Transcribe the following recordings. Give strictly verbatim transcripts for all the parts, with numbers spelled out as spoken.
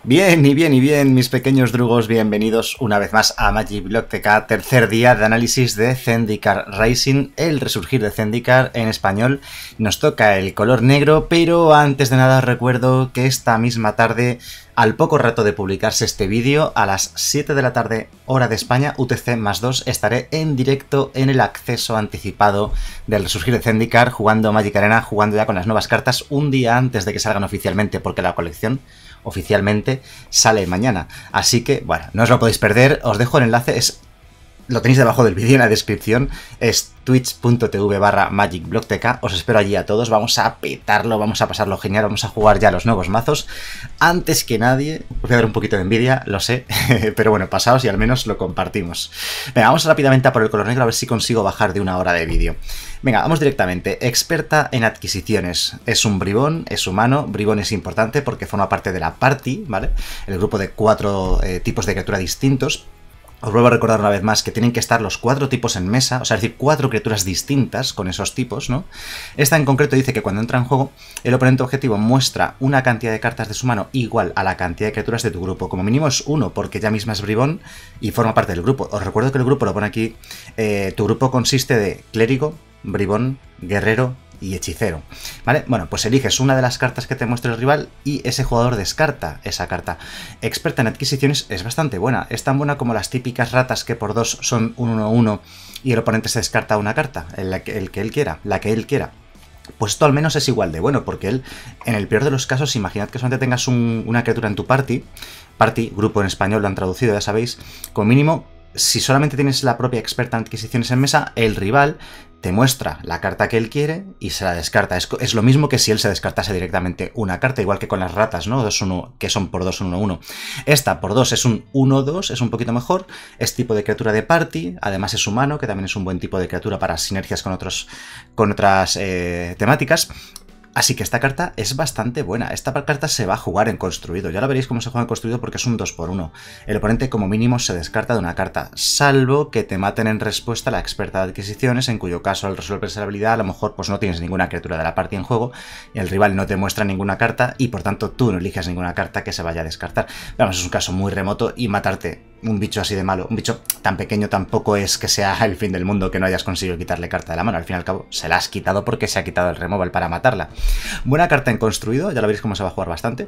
Bien y bien y bien, mis pequeños drugos, bienvenidos una vez más a Magic Block T K, tercer día de análisis de Zendikar Rising, el resurgir de Zendikar en español. Nos toca el color negro, pero antes de nada os recuerdo que esta misma tarde, al poco rato de publicarse este vídeo, a las siete de la tarde, hora de España, U T C más dos, estaré en directo en el acceso anticipado del resurgir de Zendikar, jugando Magic Arena, jugando ya con las nuevas cartas un día antes de que salgan oficialmente, porque la colección oficialmente sale mañana. Así que, bueno, no os lo podéis perder, os dejo el enlace, es, lo tenéis debajo del vídeo en la descripción, es twitch punto tv barra magicblocktk, os espero allí a todos, vamos a petarlo, vamos a pasarlo genial, vamos a jugar ya los nuevos mazos. Antes que nadie, os voy a dar un poquito de envidia, lo sé, pero bueno, pasaos y al menos lo compartimos. Venga, vamos rápidamente a por el color negro, a ver si consigo bajar de una hora de vídeo. Venga, vamos directamente. Experta en adquisiciones. Es un bribón, es humano. Bribón es importante porque forma parte de la party, ¿vale? El grupo de cuatro eh, tipos de criatura distintos. Os vuelvo a recordar una vez más que tienen que estar los cuatro tipos en mesa, o sea, es decir, cuatro criaturas distintas con esos tipos, ¿no? Esta en concreto dice que cuando entra en juego, el oponente objetivo muestra una cantidad de cartas de su mano igual a la cantidad de criaturas de tu grupo. Como mínimo es uno, porque ya misma es bribón y forma parte del grupo. Os recuerdo que el grupo lo pone aquí, eh, tu grupo consiste de clérigo, bribón, guerrero y hechicero, ¿vale? Bueno, pues eliges una de las cartas que te muestre el rival y ese jugador descarta esa carta. Experta en adquisiciones es bastante buena, es tan buena como las típicas ratas que por dos son un uno uno y el oponente se descarta una carta, el que, el que él quiera, la que él quiera. Pues esto al menos es igual de bueno, porque él, en el peor de los casos, imaginad que solamente tengas un, una criatura en tu party, party, grupo en español, lo han traducido, ya sabéis, como mínimo, si solamente tienes la propia experta en adquisiciones en mesa, el rival te muestra la carta que él quiere y se la descarta. Es, es lo mismo que si él se descartase directamente una carta, igual que con las ratas, ¿no? dos uno, que son por dos, uno uno. Esta por dos es un uno dos, es un poquito mejor, es tipo de criatura de party, además es humano, que también es un buen tipo de criatura para sinergias con, otros, con otras eh, temáticas. Así que esta carta es bastante buena. Esta carta se va a jugar en construido. Ya lo veréis cómo se juega en construido porque es un dos por uno. El oponente como mínimo se descarta de una carta, salvo que te maten en respuesta a la experta de adquisiciones, en cuyo caso al resolverse la habilidad a lo mejor pues no tienes ninguna criatura de la party en juego, y el rival no te muestra ninguna carta y por tanto tú no eliges ninguna carta que se vaya a descartar. Vamos, es un caso muy remoto y matarte un bicho así de malo, un bicho tan pequeño tampoco es que sea el fin del mundo que no hayas conseguido quitarle carta de la mano. Al fin y al cabo se la has quitado porque se ha quitado el removal para matarla. Buena carta en construido, ya lo veréis cómo se va a jugar bastante.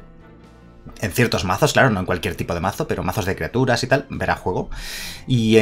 En ciertos mazos, claro, no en cualquier tipo de mazo, pero mazos de criaturas y tal, verá juego. Y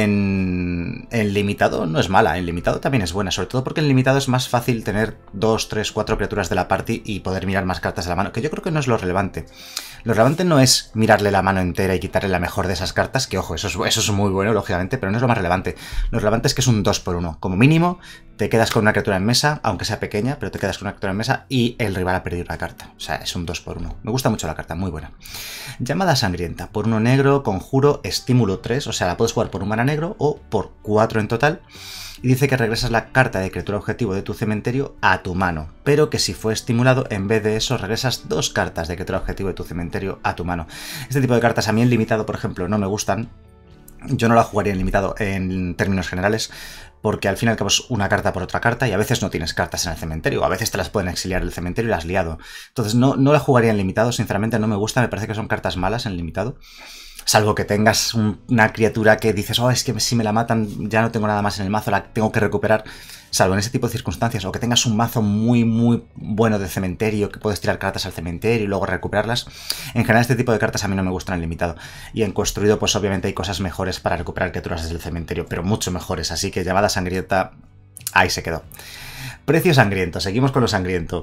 en, en limitado no es mala, en limitado también es buena, sobre todo porque en limitado es más fácil tener dos, tres, cuatro criaturas de la party y poder mirar más cartas de la mano, que yo creo que no es lo relevante. Lo relevante no es mirarle la mano entera y quitarle la mejor de esas cartas, que ojo, eso es, eso es muy bueno, lógicamente, pero no es lo más relevante. Lo relevante es que es un dos por uno. Como mínimo, te quedas con una criatura en mesa, aunque sea pequeña, pero te quedas con una criatura en mesa y el rival ha perdido una carta. O sea, es un dos por uno. Me gusta mucho la carta, muy buena. Llamada sangrienta, por uno negro, conjuro, estímulo tres, o sea, la puedes jugar por un mana negro o por cuatro en total. Y dice que regresas la carta de criatura objetivo de tu cementerio a tu mano, pero que si fue estimulado, en vez de eso, regresas dos cartas de criatura objetivo de tu cementerio a tu mano. Este tipo de cartas a mí en limitado, por ejemplo, no me gustan. Yo no la jugaría en limitado en términos generales, porque al fin y al cabo es una carta por otra carta y a veces no tienes cartas en el cementerio, a veces te las pueden exiliar del cementerio y las has liado. Entonces no, no la jugaría en limitado, sinceramente no me gusta, me parece que son cartas malas en limitado. Salvo que tengas un, una criatura que dices, oh, es que si me la matan ya no tengo nada más en el mazo, la tengo que recuperar. Salvo en ese tipo de circunstancias, o que tengas un mazo muy, muy bueno de cementerio, que puedes tirar cartas al cementerio y luego recuperarlas. En general este tipo de cartas a mí no me gustan en limitado. Y en construido pues obviamente hay cosas mejores para recuperar criaturas desde el cementerio, pero mucho mejores, así que llamada sangrienta, ahí se quedó. Precio sangriento, seguimos con lo sangriento.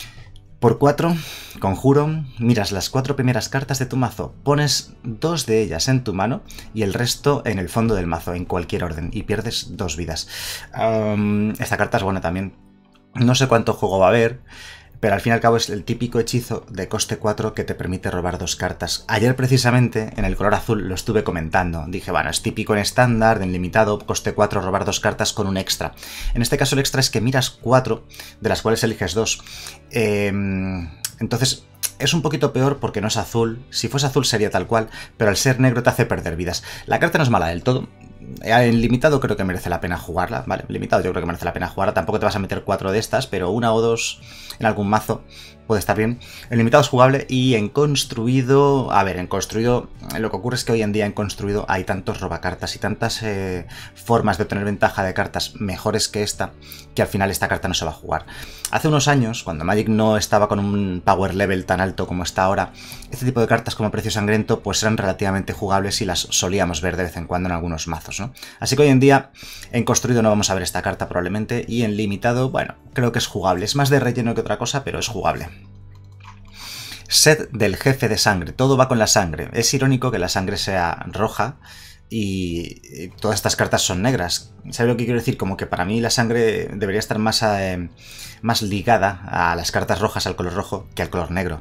Por cuatro, conjuro, miras las cuatro primeras cartas de tu mazo, pones dos de ellas en tu mano y el resto en el fondo del mazo, en cualquier orden, y pierdes dos vidas. Um, esta carta es buena también. No sé cuánto juego va a haber, pero al fin y al cabo es el típico hechizo de coste cuatro que te permite robar dos cartas. Ayer precisamente, en el color azul, lo estuve comentando. Dije, bueno, es típico en estándar, en limitado, coste cuatro, robar dos cartas con un extra. En este caso el extra es que miras cuatro, de las cuales eliges dos. Eh, entonces es un poquito peor porque no es azul. Si fuese azul sería tal cual, pero al ser negro te hace perder vidas. La carta no es mala del todo. En limitado creo que merece la pena jugarla, ¿vale? En limitado yo creo que merece la pena jugarla. Tampoco te vas a meter cuatro de estas, pero una o dos en algún mazo puede estar bien. En limitado es jugable y en construido... A ver, en construido... Lo que ocurre es que hoy en día en construido hay tantos robacartas y tantas eh, formas de obtener ventaja de cartas mejores que esta, que al final esta carta no se va a jugar. Hace unos años, cuando Magic no estaba con un power level tan alto como está ahora, este tipo de cartas como Precio Sangriento pues eran relativamente jugables y las solíamos ver de vez en cuando en algunos mazos, ¿no? Así que hoy en día en construido no vamos a ver esta carta probablemente, y en limitado, bueno, creo que es jugable. Es más de relleno que otra cosa, pero es jugable. Set del Jefe de Sangre. Todo va con la sangre. Es irónico que la sangre sea roja y todas estas cartas son negras. ¿Sabes lo que quiero decir? Como que para mí la sangre debería estar más, eh, más ligada a las cartas rojas, al color rojo, que al color negro.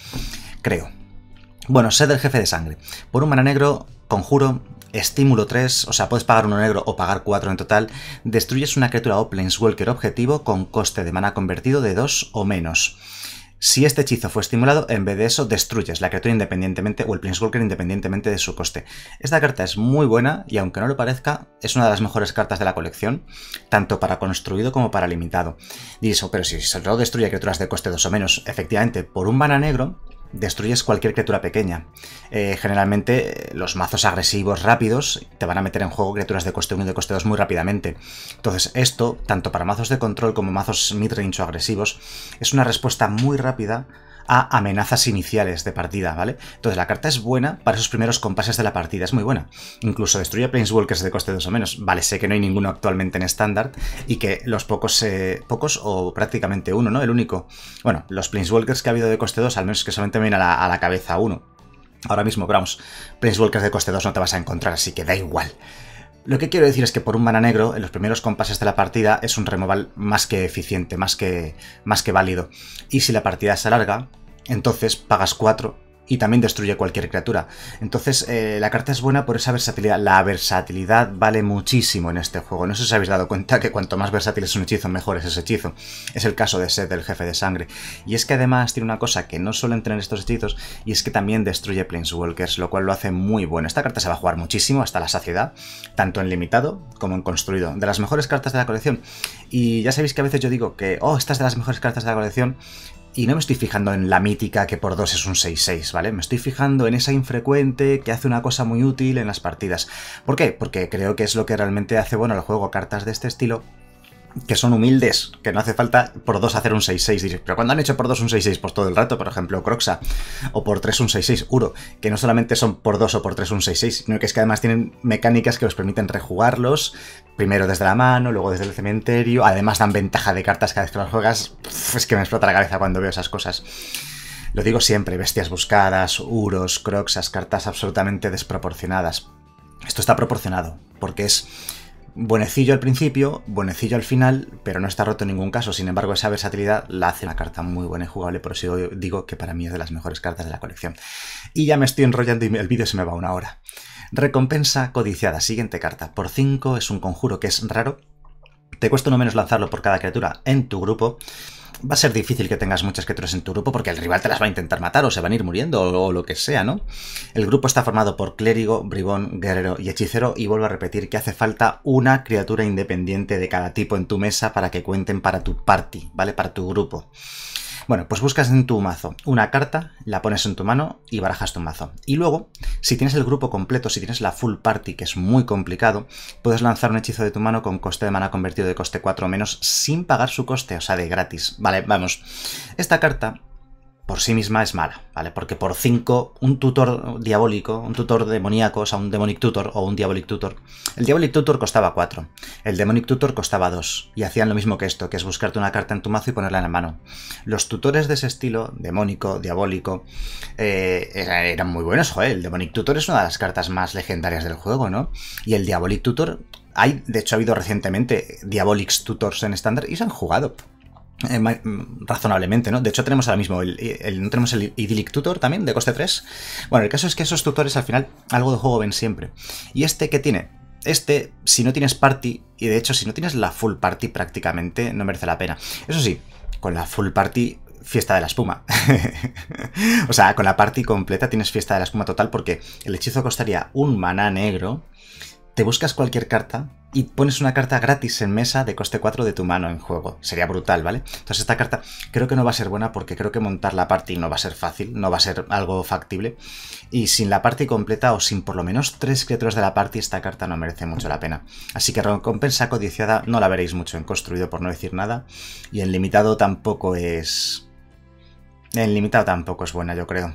Creo. Bueno, set del Jefe de Sangre. Por un mana negro, conjuro, estímulo tres, o sea, puedes pagar uno negro o pagar cuatro en total. Destruyes una criatura o planeswalker objetivo con coste de mana convertido de dos o menos. Si este hechizo fue estimulado, en vez de eso, destruyes la criatura independientemente o el planeswalker independientemente de su coste. Esta carta es muy buena y, aunque no lo parezca, es una de las mejores cartas de la colección, tanto para construido como para limitado. Diréis, pero si solo destruye criaturas de coste dos o menos, efectivamente, por un mana negro destruyes cualquier criatura pequeña. Eh, generalmente los mazos agresivos rápidos te van a meter en juego criaturas de coste uno y de coste dos muy rápidamente. Entonces esto, tanto para mazos de control como mazos midrange o agresivos, es una respuesta muy rápida a amenazas iniciales de partida, ¿vale? Entonces la carta es buena para esos primeros compases de la partida, es muy buena. Incluso destruye planeswalkers de coste dos o menos. Vale, sé que no hay ninguno actualmente en estándar y que los pocos, eh, pocos o prácticamente uno, ¿no? El único. Bueno, los planeswalkers que ha habido de coste dos, al menos que solamente me viene a la, a la cabeza uno. Ahora mismo, pero vamos, planeswalkers de coste dos no te vas a encontrar, así que da igual. Lo que quiero decir es que por un mana negro, en los primeros compases de la partida, es un removal más que eficiente, más que, más que válido. Y si la partida se alarga, entonces pagas cuatro y también destruye cualquier criatura. Entonces eh, la carta es buena por esa versatilidad. La versatilidad vale muchísimo en este juego. No sé si os habéis dado cuenta que cuanto más versátil es un hechizo, mejor es ese hechizo. Es el caso de Set del Jefe de Sangre. Y es que además tiene una cosa que no suelen tener estos hechizos, y es que también destruye planeswalkers, lo cual lo hace muy bueno. Esta carta se va a jugar muchísimo hasta la saciedad, tanto en limitado como en construido. De las mejores cartas de la colección. Y ya sabéis que a veces yo digo que, oh, esta es de las mejores cartas de la colección, y no me estoy fijando en la mítica que por dos es un seis seis, ¿vale? Me estoy fijando en esa infrecuente que hace una cosa muy útil en las partidas. ¿Por qué? Porque creo que es lo que realmente hace bueno el juego, cartas de este estilo, que son humildes, que no hace falta por dos hacer un seis seis. Diréis, pero cuando han hecho por dos un seis seis, pues todo el rato, por ejemplo, Croxa, o por tres un seis seis, Uro, que no solamente son por dos o por tres un seis seis, sino que es que además tienen mecánicas que os permiten rejugarlos, primero desde la mano, luego desde el cementerio, además dan ventaja de cartas cada vez que las juegas. Uf, es que me explota la cabeza cuando veo esas cosas. Lo digo siempre, bestias buscadas, Uros, Croxas, cartas absolutamente desproporcionadas. Esto está proporcionado, porque es buenecillo al principio, buenecillo al final, pero no está roto en ningún caso. Sin embargo, esa versatilidad la hace una carta muy buena y jugable, por eso digo que para mí es de las mejores cartas de la colección. Y ya me estoy enrollando y el vídeo se me va una hora. Recompensa codiciada, siguiente carta. Por cinco es un conjuro que es raro. Te cuesta uno menos lanzarlo por cada criatura en tu grupo. Va a ser difícil que tengas muchas criaturas en tu grupo porque el rival te las va a intentar matar o se van a ir muriendo o, o lo que sea, ¿no? El grupo está formado por clérigo, bribón, guerrero y hechicero, y vuelvo a repetir que hace falta una criatura independiente de cada tipo en tu mesa para que cuenten para tu party, ¿vale? Para tu grupo. Bueno, pues buscas en tu mazo una carta, la pones en tu mano y barajas tu mazo. Y luego, si tienes el grupo completo, si tienes la full party, que es muy complicado, puedes lanzar un hechizo de tu mano con coste de mana convertido de coste cuatro o menos sin pagar su coste, o sea, de gratis. Vale, vamos. Esta carta por sí misma es mala, ¿vale? Porque por cinco, un tutor diabólico, un tutor demoníaco, o sea, un demonic tutor o un diabolic tutor. El diabolic tutor costaba cuatro, el demonic tutor costaba dos, y hacían lo mismo que esto, que es buscarte una carta en tu mazo y ponerla en la mano. Los tutores de ese estilo, demónico, diabólico, eh, eran muy buenos, joder. El demonic tutor es una de las cartas más legendarias del juego, ¿no? Y el diabolic tutor, hay, de hecho ha habido recientemente diabolic tutors en estándar y se han jugado Eh, razonablemente, ¿no? De hecho tenemos ahora mismo el, el, ¿no tenemos el Idyllic Tutor también de coste tres? Bueno, el caso es que esos tutores al final algo de juego ven siempre. ¿Y este qué tiene? Este, si no tienes party, y de hecho si no tienes la full party prácticamente, no merece la pena. Eso sí, con la full party, fiesta de la espuma. O sea, con la party completa tienes fiesta de la espuma total, porque el hechizo costaría un maná negro, te buscas cualquier carta y pones una carta gratis en mesa de coste cuatro de tu mano en juego. Sería brutal, ¿vale? Entonces esta carta creo que no va a ser buena porque creo que montar la party no va a ser fácil, no va a ser algo factible. Y sin la party completa o sin por lo menos tres criaturas de la party, esta carta no merece mucho la pena. Así que recompensa codiciada no la veréis mucho en construido, por no decir nada. Y en limitado tampoco es... En limitado tampoco es buena, yo creo.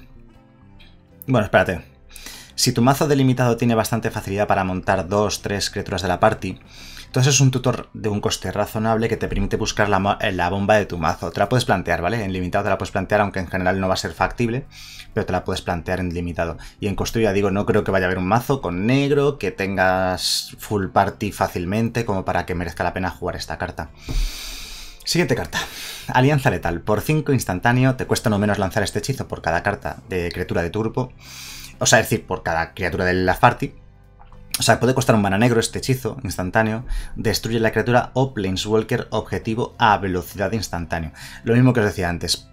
Bueno, espérate. Si tu mazo delimitado tiene bastante facilidad para montar dos, tres criaturas de la party, entonces es un tutor de un coste razonable que te permite buscar la, la bomba de tu mazo. Te la puedes plantear, ¿vale? En limitado te la puedes plantear, aunque en general no va a ser factible, pero te la puedes plantear en limitado. Y en construido, ya digo, no creo que vaya a haber un mazo con negro que tengas full party fácilmente como para que merezca la pena jugar esta carta. Siguiente carta. Alianza Letal. Por cinco instantáneo, te cuesta no menos lanzar este hechizo por cada carta de criatura de tu grupo. O sea, es decir, por cada criatura de la party. O sea, puede costar un mana negro este hechizo instantáneo. Destruye la criatura o Planeswalker objetivo a velocidad instantáneo. Lo mismo que os decía antes.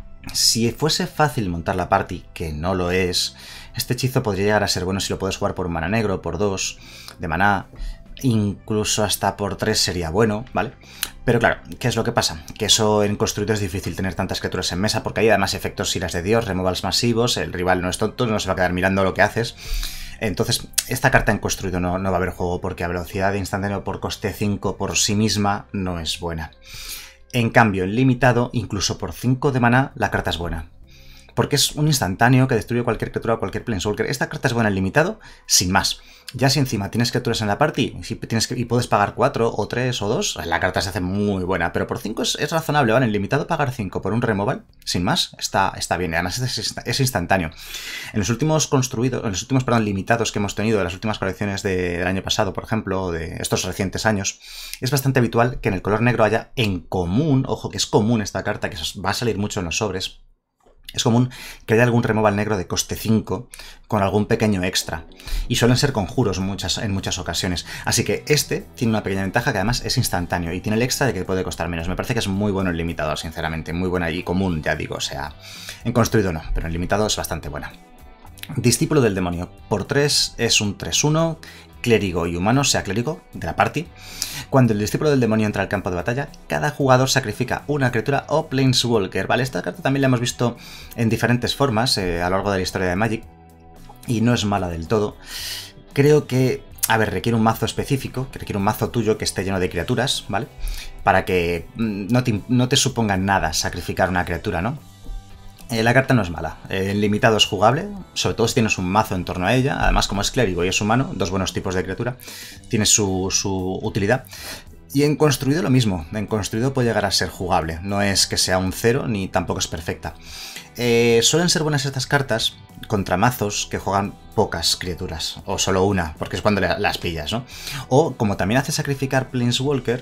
Si fuese fácil montar la party, que no lo es, este hechizo podría llegar a ser bueno si lo puedes jugar por un mana negro, por dos, de maná. Incluso hasta por tres sería bueno, ¿vale? Pero claro, ¿qué es lo que pasa? Que eso en construido es difícil tener tantas criaturas en mesa porque hay además efectos iras de Dios, removals masivos, el rival no es tonto, no se va a quedar mirando lo que haces. Entonces, esta carta en construido no, no va a haber juego porque a velocidad de instantáneo por coste cinco por sí misma no es buena. En cambio, en limitado, incluso por cinco de maná, la carta es buena. Porque es un instantáneo que destruye cualquier criatura o cualquier Planeswalker. Esta carta es buena en limitado, sin más. Ya si encima tienes criaturas en la party si tienes que, y puedes pagar cuatro o tres o dos, la carta se hace muy buena. Pero por cinco es, es razonable, ¿vale? En limitado pagar cinco por un removal, sin más, está, está bien. Además es, es instantáneo. En los últimos construidos, en los últimos, perdón, limitados que hemos tenido, de las últimas colecciones de, del año pasado, por ejemplo, o de estos recientes años, es bastante habitual que en el color negro haya en común, ojo que es común esta carta, que va a salir mucho en los sobres. Es común que haya algún removal negro de coste cinco con algún pequeño extra. Y suelen ser conjuros muchas, en muchas ocasiones. Así que este tiene una pequeña ventaja que además es instantáneo y tiene el extra de que puede costar menos. Me parece que es muy bueno en limitado, sinceramente. Muy buena y común, ya digo. O sea, en construido no, pero en limitado es bastante buena. Discípulo del demonio. Por tres es un tres uno. Clérigo y humano, sea clérigo de la party. Cuando el discípulo del demonio entra al campo de batalla, cada jugador sacrifica una criatura o Planeswalker. Vale, esta carta también la hemos visto en diferentes formas eh, a lo largo de la historia de Magic y no es mala del todo. Creo que, a ver, requiere un mazo específico, que requiere un mazo tuyo que esté lleno de criaturas, ¿vale? Para que no te, no te suponga nada sacrificar una criatura, ¿no? Eh, la carta no es mala, eh, en limitado es jugable, sobre todo si tienes un mazo en torno a ella, además como es clérigo y es humano, dos buenos tipos de criatura, tiene su, su utilidad. Y en construido lo mismo, en construido puede llegar a ser jugable, no es que sea un cero ni tampoco es perfecta. Eh, suelen ser buenas estas cartas contra mazos que juegan pocas criaturas, o solo una, porque es cuando las pillas, ¿no? O, como también hace sacrificar Planeswalker,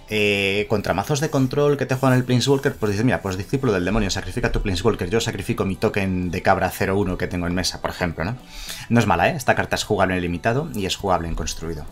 eh, contra mazos de control que te juegan el Planeswalker, pues dices, mira, pues discípulo del demonio, sacrifica tu Planeswalker, yo sacrifico mi token de cabra cero uno que tengo en mesa, por ejemplo, ¿no? No es mala, ¿eh? Esta carta es jugable en limitado y es jugable en construido.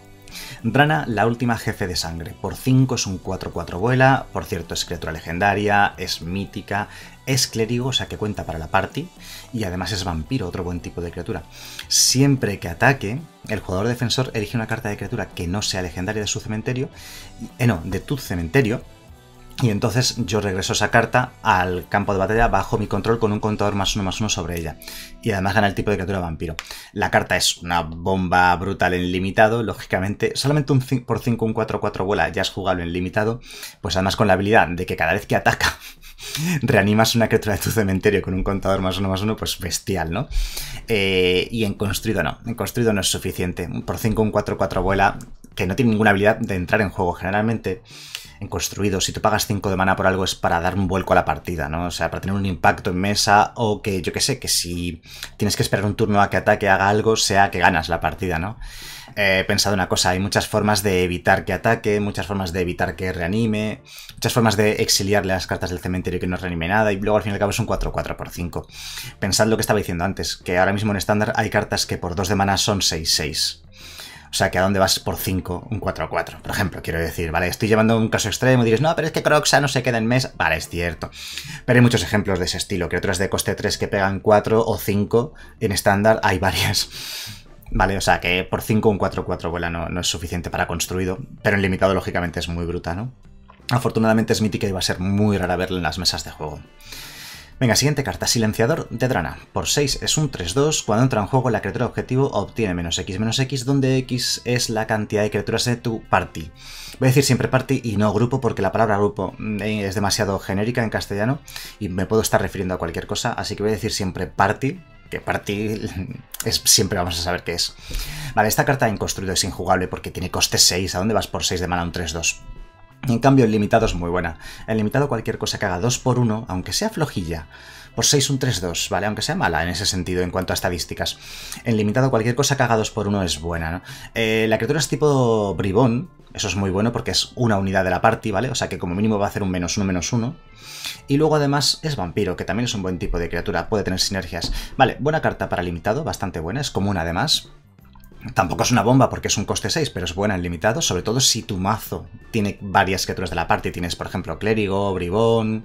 Drana, la última jefe de sangre. Por cinco es un cuatro cuatro vuela, por cierto es criatura legendaria, es mítica, es clérigo, o sea que cuenta para la party, y además es vampiro, otro buen tipo de criatura. Siempre que ataque, el jugador defensor elige una carta de criatura que no sea legendaria de su cementerio, eh, no, de tu cementerio, y entonces yo regreso esa carta al campo de batalla bajo mi control con un contador más uno más uno sobre ella. Y además gana el tipo de criatura vampiro. La carta es una bomba brutal en limitado, lógicamente. Solamente un por cinco, un cuatro cuatro vuela ya es jugable en limitado. Pues además con la habilidad de que cada vez que ataca reanimas una criatura de tu cementerio con un contador más uno más uno, pues bestial, ¿no? Eh, y en construido no. En construido no es suficiente. Por cinco, un cuatro cuatro vuela que no tiene ninguna habilidad de entrar en juego. Generalmente en construido, si tú pagas cinco de mana por algo es para dar un vuelco a la partida, ¿no? O sea, para tener un impacto en mesa o que, yo qué sé, que si tienes que esperar un turno a que ataque, haga algo, sea que ganas la partida, ¿no? He pensado una cosa, hay muchas formas de evitar que ataque, muchas formas de evitar que reanime, muchas formas de exiliarle las cartas del cementerio y que no reanime nada, y luego al fin y al cabo es un cuatro cuatro por cinco. Pensad lo que estaba diciendo antes, que ahora mismo en estándar hay cartas que por dos de mana son seis seis. O sea, que a dónde vas por cinco, un cuatro cuatro, por ejemplo, quiero decir, ¿vale? Estoy llevando un caso extremo y diréis, no, pero es que Croxa no se queda en mesa. Vale, es cierto. Pero hay muchos ejemplos de ese estilo, criaturas de coste tres que pegan cuatro o cinco en estándar, hay varias. Vale, o sea que por cinco un cuatro cuatro vuela no, no es suficiente para construido, pero en limitado lógicamente es muy bruta, ¿no? Afortunadamente es mítica y va a ser muy rara verla en las mesas de juego. Venga, siguiente carta, Silenciador de Drana. Por seis es un tres dos, cuando entra en juego la criatura objetivo obtiene menos X menos X, donde X es la cantidad de criaturas de tu party. Voy a decir siempre party y no grupo, porque la palabra grupo es demasiado genérica en castellano y me puedo estar refiriendo a cualquier cosa, así que voy a decir siempre party, que party es, siempre vamos a saber qué es. Vale, esta carta en construido es injugable porque tiene coste seis, ¿a dónde vas por seis de mana un tres dos? En cambio, el limitado es muy buena. En limitado cualquier cosa que haga dos por uno, aunque sea flojilla, por seis un tres dos, ¿vale? Aunque sea mala en ese sentido en cuanto a estadísticas. En limitado cualquier cosa que haga dos por uno es buena, ¿no? Eh, la criatura es tipo bribón, eso es muy bueno porque es una unidad de la party, ¿vale? O sea que como mínimo va a hacer un menos uno, menos uno. Y luego además es vampiro, que también es un buen tipo de criatura, puede tener sinergias. Vale, buena carta para limitado, bastante buena, es común además. Tampoco es una bomba porque es un coste seis, pero es buena en limitado, sobre todo si tu mazo tiene varias criaturas de la party. Tienes, por ejemplo, clérigo, bribón.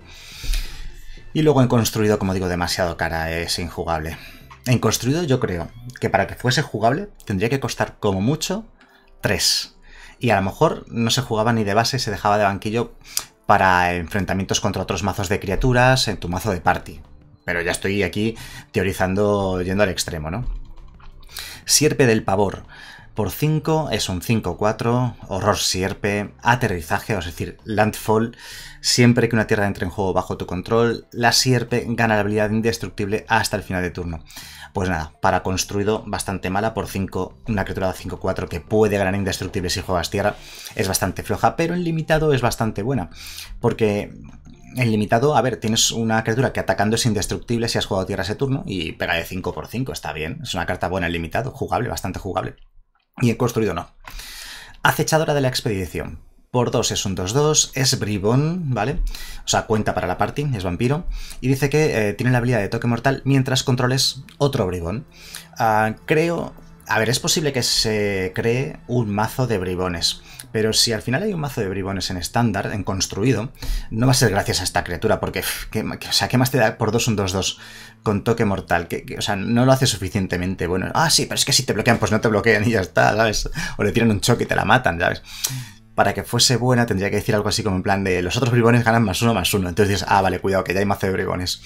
Y luego en construido, como digo, demasiado cara, es injugable. En construido yo creo que para que fuese jugable tendría que costar como mucho tres. Y a lo mejor no se jugaba ni de base, se dejaba de banquillo para enfrentamientos contra otros mazos de criaturas en tu mazo de party. Pero ya estoy aquí teorizando yendo al extremo, ¿no? Sierpe del Pavor. Por cinco es un cinco cuatro, horror sierpe, aterrizaje, es decir, landfall. Siempre que una tierra entre en juego bajo tu control, la sierpe gana la habilidad indestructible hasta el final de turno. Pues nada, para construido bastante mala, por cinco, una criatura de cinco cuatro que puede ganar indestructible si juegas tierra, es bastante floja, pero en limitado es bastante buena, porque en limitado, a ver, tienes una criatura que atacando es indestructible si has jugado tierra ese turno y pega de cinco por cinco, está bien, es una carta buena en limitado, jugable, bastante jugable. Y en construido no. Acechadora de la expedición. Por dos es un dos dos, es bribón, ¿vale? O sea, cuenta para la party, es vampiro. Y dice que eh, tiene la habilidad de toque mortal mientras controles otro bribón. Uh, creo... A ver, es posible que se cree un mazo de bribones, pero si al final hay un mazo de bribones en estándar, en construido, no va a ser gracias a esta criatura, porque, ¿qué, o sea, ¿qué más te da por dos un dos dos con toque mortal? Que, que, o sea, no lo hace suficientemente bueno. Ah, sí, pero es que si te bloquean, pues no te bloquean y ya está, ¿sabes? O le tiran un choque y te la matan, ¿sabes? Para que fuese buena tendría que decir algo así como en plan de los otros bribones ganan más uno, más uno. Entonces dices, ah, vale, cuidado, que ya hay mazo de bribones.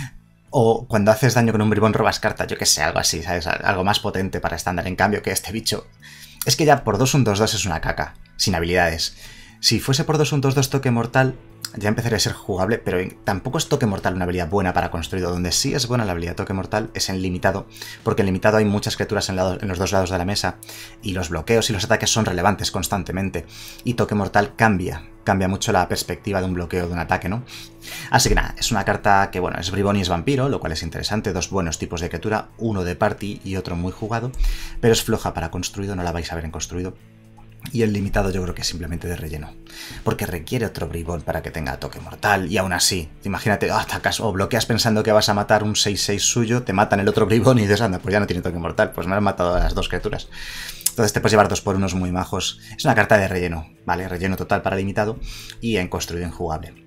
O cuando haces daño con un bribón robas cartas, yo que sé, algo así, ¿sabes? Algo más potente para estándar. En cambio, que este bicho... Es que ya por dos un dos dos es una caca, sin habilidades. Si fuese por dos un dos dos toque mortal, ya empezaría a ser jugable, pero tampoco es toque mortal una habilidad buena para construido. Donde sí es buena la habilidad toque mortal es en limitado, porque en limitado hay muchas criaturas en, lado, en los dos lados de la mesa, y los bloqueos y los ataques son relevantes constantemente, y toque mortal cambia, cambia mucho la perspectiva de un bloqueo de un ataque, ¿no? Así que nada, es una carta que, bueno, es bribón y es vampiro, lo cual es interesante, dos buenos tipos de criatura, uno de party y otro muy jugado, pero es floja para construido, no la vais a ver en construido. Y el limitado yo creo que es simplemente de relleno, porque requiere otro bribón para que tenga toque mortal, y aún así, imagínate, oh, atacas o bloqueas pensando que vas a matar un seis seis suyo, te matan el otro bribón y dices, anda, pues ya no tiene toque mortal, pues me han matado a las dos criaturas. Entonces te puedes llevar dos por unos muy majos. Es una carta de relleno, ¿vale? Relleno total para limitado y en construido injugable.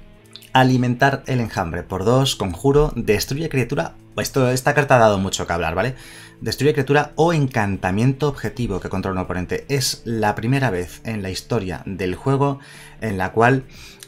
Alimentar el enjambre. Por dos, conjuro, destruye criatura. Esto, esta carta ha dado mucho que hablar, ¿vale? Destruye criatura o encantamiento objetivo que controla un oponente. Es la primera vez en la historia del juego en la cual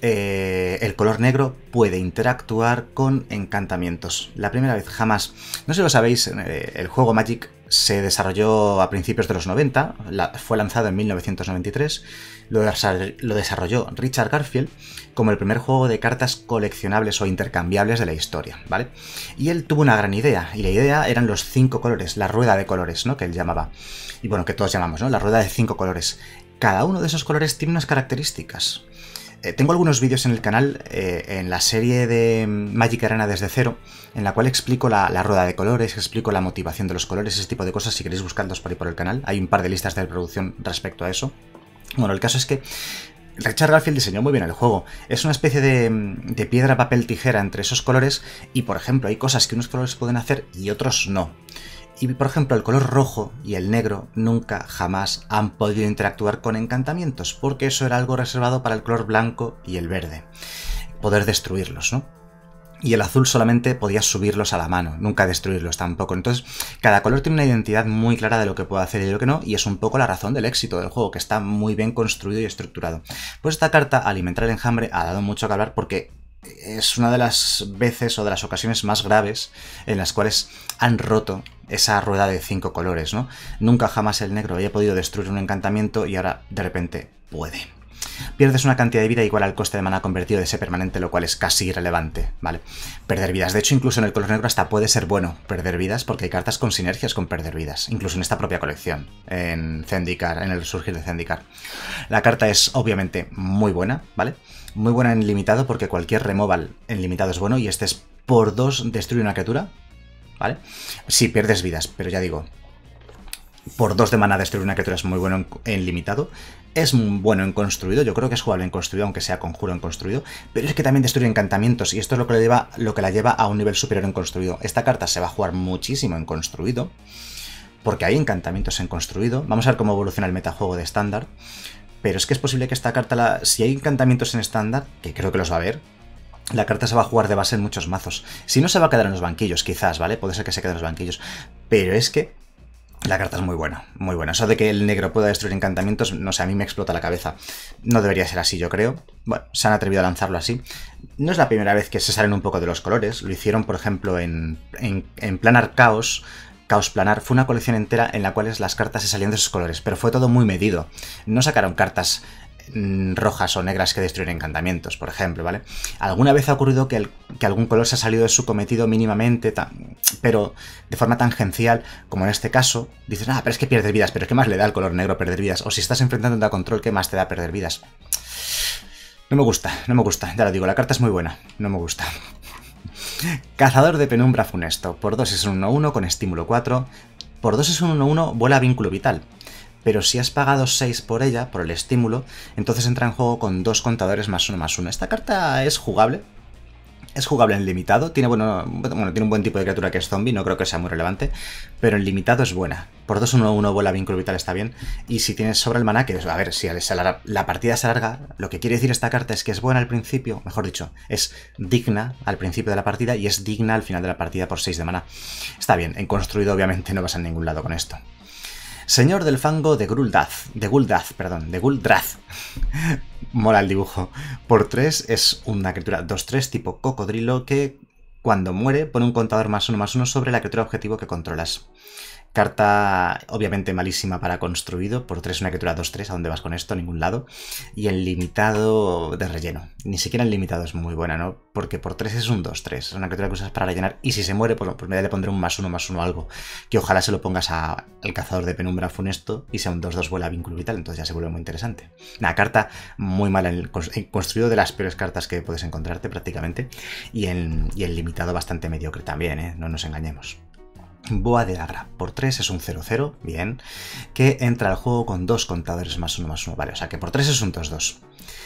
eh, el color negro puede interactuar con encantamientos. La primera vez, jamás. No sé si lo sabéis, eh, el juego Magic se desarrolló a principios de los noventa, la, fue lanzado en mil novecientos noventa y tres, lo, lo desarrolló Richard Garfield como el primer juego de cartas coleccionables o intercambiables de la historia, ¿vale? Y él tuvo una gran idea, y la idea eran los cinco colores, la rueda de colores, ¿no? Que él llamaba, y bueno, que todos llamamos, ¿no? La rueda de cinco colores. Cada uno de esos colores tiene unas características. Eh, tengo algunos vídeos en el canal, eh, en la serie de Magic Arena desde cero, en la cual explico la, la rueda de colores, explico la motivación de los colores, ese tipo de cosas, si queréis buscarlos por ahí por el canal. Hay un par de listas de reproducción respecto a eso. Bueno, el caso es que Richard Garfield diseñó muy bien el juego. Es una especie de, de piedra, papel, tijera entre esos colores y, por ejemplo, hay cosas que unos colores pueden hacer y otros no. Y, por ejemplo, el color rojo y el negro nunca, jamás han podido interactuar con encantamientos, porque eso era algo reservado para el color blanco y el verde. Poder destruirlos, ¿no? Y el azul solamente podías subirlos a la mano, nunca destruirlos tampoco. Entonces, cada color tiene una identidad muy clara de lo que puede hacer y lo que no, y es un poco la razón del éxito del juego, que está muy bien construido y estructurado. Pues esta carta, Alimentar el Enjambre, ha dado mucho que hablar porque es una de las veces o de las ocasiones más graves en las cuales han roto esa rueda de cinco colores, ¿no? Nunca jamás el negro había podido destruir un encantamiento y ahora, de repente, puede. Pierdes una cantidad de vida igual al coste de mana convertido de ese permanente, lo cual es casi irrelevante, ¿vale? Perder vidas. De hecho, incluso en el color negro hasta puede ser bueno perder vidas, porque hay cartas con sinergias con perder vidas, incluso en esta propia colección, en Zendikar, en el resurgir de Zendikar. La carta es obviamente muy buena, ¿vale? Muy buena en limitado, porque cualquier removal en limitado es bueno, y este es por dos destruye una criatura, ¿vale? Sí, pierdes vidas, pero ya digo, por dos de mana destruir una criatura es muy bueno en, en limitado. Es bueno en construido, yo creo que es jugable en construido, aunque sea conjuro en construido, pero es que también destruye encantamientos, y esto es lo que, le lleva, lo que la lleva a un nivel superior en construido. Esta carta se va a jugar muchísimo en construido, porque hay encantamientos en construido. Vamos a ver cómo evoluciona el metajuego de estándar, pero es que es posible que esta carta, la, si hay encantamientos en estándar, que creo que los va a haber, la carta se va a jugar de base en muchos mazos. Si no, se va a quedar en los banquillos, quizás, ¿vale? Puede ser que se quede en los banquillos, pero es que la carta es muy buena, muy buena. Eso de que el negro pueda destruir encantamientos, no sé, a mí me explota la cabeza. No debería ser así, yo creo. Bueno, se han atrevido a lanzarlo así. No es la primera vez que se salen un poco de los colores. Lo hicieron, por ejemplo, en, en, en Planar Chaos. Chaos Planar fue una colección entera en la cual las cartas se salían de sus colores, pero fue todo muy medido. No sacaron cartas rojas o negras que destruyen encantamientos, por ejemplo, ¿vale? Alguna vez ha ocurrido que, el, que algún color se ha salido de su cometido mínimamente, tan, pero de forma tangencial, como en este caso. Dices, ah, pero es que pierdes vidas, pero ¿qué más le da al color negro perder vidas? O si estás enfrentando a control, ¿qué más te da perder vidas? No me gusta, no me gusta, ya lo digo, la carta es muy buena, no me gusta. Cazador de Penumbra Funesto, por dos es un uno uno con estímulo cuatro, por dos es un uno uno, vuela Vínculo Vital. Pero si has pagado seis por ella, por el estímulo, entonces entra en juego con dos contadores más uno más uno. Esta carta es jugable, es jugable en limitado, tiene, bueno, bueno, tiene un buen tipo de criatura que es zombie, no creo que sea muy relevante, pero en limitado es buena. Por dos uno uno vuela Vínculo Vital está bien, y si tienes sobre el maná, que a ver, si la, la partida se alarga, lo que quiere decir esta carta es que es buena al principio, mejor dicho, es digna al principio de la partida y es digna al final de la partida por seis de maná. Está bien, en construido obviamente no vas a ningún lado con esto. Señor del Fango de Gul'dath, de Gul'dath, perdón, de Gul'dath. Mola el dibujo. Por tres es una criatura dos tres tipo cocodrilo que cuando muere pone un contador más uno más uno sobre la criatura objetivo que controlas. Carta obviamente malísima para construido, por tres una criatura dos tres, ¿a dónde vas con esto? A ningún lado. Y en limitado de relleno. Ni siquiera en limitado es muy buena, ¿no? Porque por tres es un dos tres, es una criatura que usas para rellenar, y si se muere, pues, pues me le pondré un más uno más uno algo. Que ojalá se lo pongas al Cazador de Penumbra Funesto y sea un dos dos vuela Vínculo Vital, entonces ya se vuelve muy interesante. Una carta muy mala en, el, en construido, de las peores cartas que puedes encontrarte prácticamente, y en, y en limitado bastante mediocre también, ¿eh? No nos engañemos. Boa de Agra, por tres es un cero cero, bien, que entra al juego con dos contadores más uno más uno, vale, o sea que por tres es un dos dos.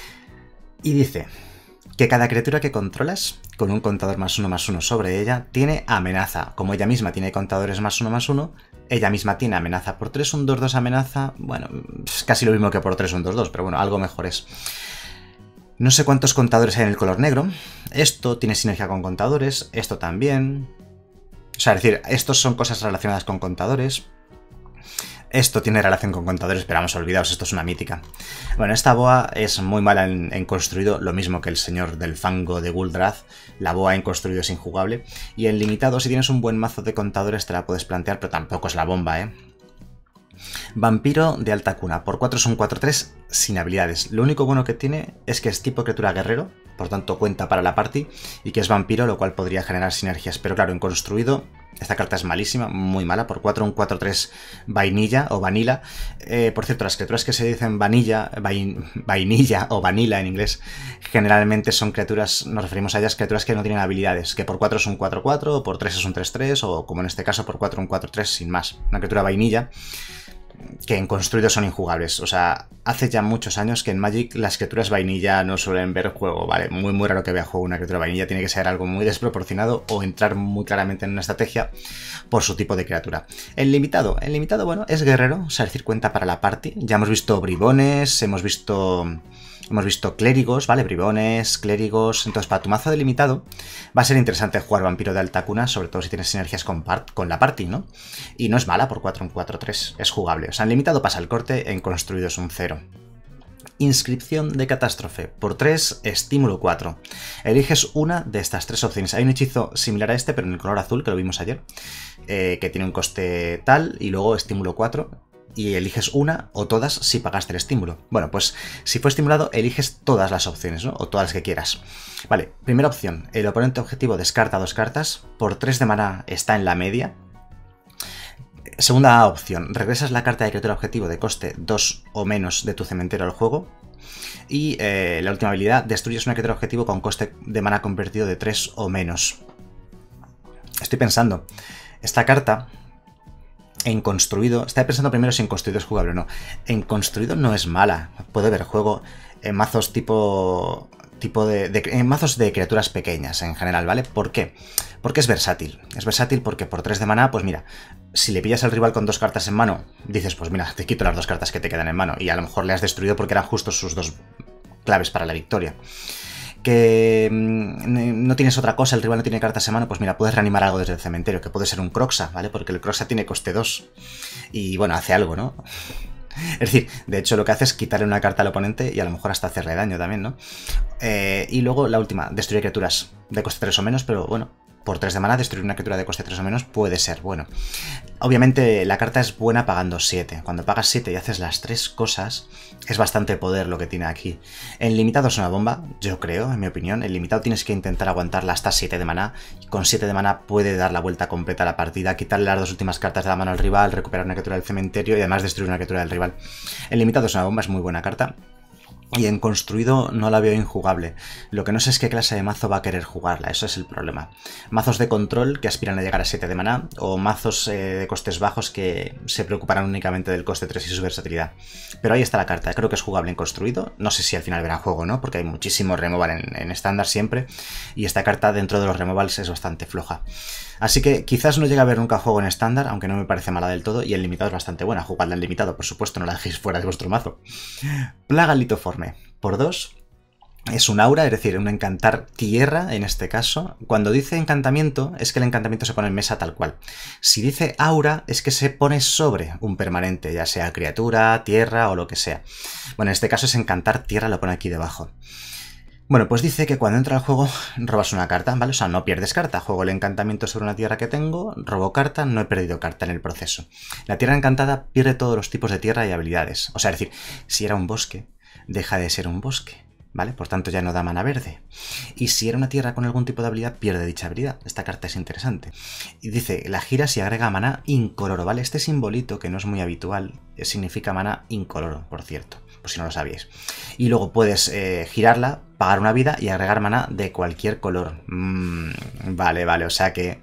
Y dice que cada criatura que controlas, con un contador más uno más uno sobre ella, tiene amenaza. Como ella misma tiene contadores más uno más uno, ella misma tiene amenaza. Por tres un dos dos amenaza, bueno, es casi lo mismo que por tres un dos dos, pero bueno, algo mejor es. No sé cuántos contadores hay en el color negro, esto tiene sinergia con contadores, esto también. O sea, es decir, estos son cosas relacionadas con contadores. Esto tiene relación con contadores, pero vamos, olvidaos, esto es una mítica. Bueno, esta boa es muy mala en, en construido, lo mismo que el señor del fango de Gul'dath. La boa en construido es injugable. Y en limitado, si tienes un buen mazo de contadores, te la puedes plantear, pero tampoco es la bomba, ¿eh? Vampiro de alta cuna, por cuatro es un cuatro tres sin habilidades. Lo único bueno que tiene es que es tipo criatura guerrero, por tanto cuenta para la party, y que es vampiro, lo cual podría generar sinergias. Pero claro, en construido, esta carta es malísima, muy mala, por cuatro un cuatro tres vainilla o vanilla. Eh, por cierto, las criaturas que se dicen vanilla, vain, vainilla o vanilla en inglés, generalmente son criaturas, nos referimos a ellas, criaturas que no tienen habilidades, que por cuatro es un cuatro cuatro, o por tres es un tres tres, o como en este caso por cuatro un cuatro tres sin más. Una criatura vainilla que en construido son injugables. O sea, hace ya muchos años que en Magic las criaturas vainilla no suelen ver juego, ¿vale? Muy muy raro que vea juego una criatura vainilla, tiene que ser algo muy desproporcionado o entrar muy claramente en una estrategia por su tipo de criatura. En limitado, en limitado, bueno, es guerrero, o sea, es decir, cuenta para la party. Ya hemos visto bribones, hemos visto Hemos visto clérigos, ¿vale? Bribones, clérigos. Entonces, para tu mazo delimitado, va a ser interesante jugar vampiro de alta cuna, sobre todo si tienes sinergias con, con la party, ¿no? Y no es mala por cuatro en cuatro tres, es jugable. O sea, en limitado pasa el corte, en construido es un cero. Inscripción de catástrofe. Por tres, estímulo cuatro. Eliges una de estas tres opciones. Hay un hechizo similar a este, pero en el color azul, que lo vimos ayer, eh, que tiene un coste tal, y luego estímulo cuatro, y eliges una o todas si pagaste el estímulo. Bueno, pues si fue estimulado, eliges todas las opciones, ¿no? O todas las que quieras. Vale, primera opción. El oponente objetivo descarta dos cartas. Por tres de maná está en la media. Segunda opción, regresas la carta de criatura objetivo de coste dos o menos de tu cementerio al juego. Y eh, la última habilidad, destruyes una criatura objetivo con coste de mana convertido de tres o menos. Estoy pensando, esta carta en construido, estaba pensando primero si en construido es jugable o no. En construido no es mala, puede ver juego en mazos tipo... tipo de, de en mazos de criaturas pequeñas en general, ¿vale? ¿Por qué? Porque es versátil. Es versátil porque por tres de maná, pues mira, si le pillas al rival con dos cartas en mano, dices, pues mira, te quito las dos cartas que te quedan en mano, y a lo mejor le has destruido porque eran justo sus dos claves para la victoria. Que mmm, no tienes otra cosa, el rival no tiene cartas en mano, pues mira, puedes reanimar algo desde el cementerio, que puede ser un Croxa, ¿vale? Porque el Croxa tiene coste dos. Y bueno, hace algo, ¿no? Es decir, de hecho lo que hace es quitarle una carta al oponente y a lo mejor hasta hacerle daño también, ¿no? Eh, y luego la última, destruir criaturas de coste tres o menos, pero bueno, por tres de maná destruir una criatura de coste tres o menos puede ser bueno. Obviamente la carta es buena pagando siete. Cuando pagas siete y haces las tres cosas, es bastante poder lo que tiene aquí. En limitado es una bomba, yo creo, en mi opinión. En limitado tienes que intentar aguantarla hasta siete de maná. Y con siete de maná puede dar la vuelta completa a la partida, quitarle las dos últimas cartas de la mano al rival, recuperar una criatura del cementerio y además destruir una criatura del rival. En limitado es una bomba, es muy buena carta. Y en construido no la veo injugable. Lo que no sé es qué clase de mazo va a querer jugarla, eso es el problema. Mazos de control que aspiran a llegar a siete de maná, o mazos eh, de costes bajos que se preocuparán únicamente del coste tres y su versatilidad. Pero ahí está la carta, creo que es jugable en construido. No sé si al final verá juego o no, porque hay muchísimo removal en estándar siempre, y esta carta dentro de los removals es bastante floja. Así que quizás no llegue a ver nunca juego en estándar, aunque no me parece mala del todo, y en limitado es bastante buena. Jugadla en limitado, por supuesto, no la dejéis fuera de vuestro mazo. Plaga litoforme. Por dos, es un aura, es decir, un encantar tierra en este caso. Cuando dice encantamiento, es que el encantamiento se pone en mesa tal cual. Si dice aura, es que se pone sobre un permanente, ya sea criatura, tierra o lo que sea. Bueno, en este caso es encantar tierra, lo pone aquí debajo. Bueno, pues dice que cuando entra al juego robas una carta, ¿vale? O sea, no pierdes carta. Juego el encantamiento sobre una tierra que tengo, robo carta, no he perdido carta en el proceso. La tierra encantada pierde todos los tipos de tierra y habilidades. O sea, es decir, si era un bosque, deja de ser un bosque, ¿vale? Por tanto ya no da mana verde. Y si era una tierra con algún tipo de habilidad, pierde dicha habilidad. Esta carta es interesante. Y dice, la giras y agrega maná incoloro, ¿vale? Este simbolito, que no es muy habitual, significa maná incoloro, por cierto, por si no lo sabíais. Y luego puedes eh, girarla, pagar una vida y agregar maná de cualquier color. Mm, vale, vale, o sea que...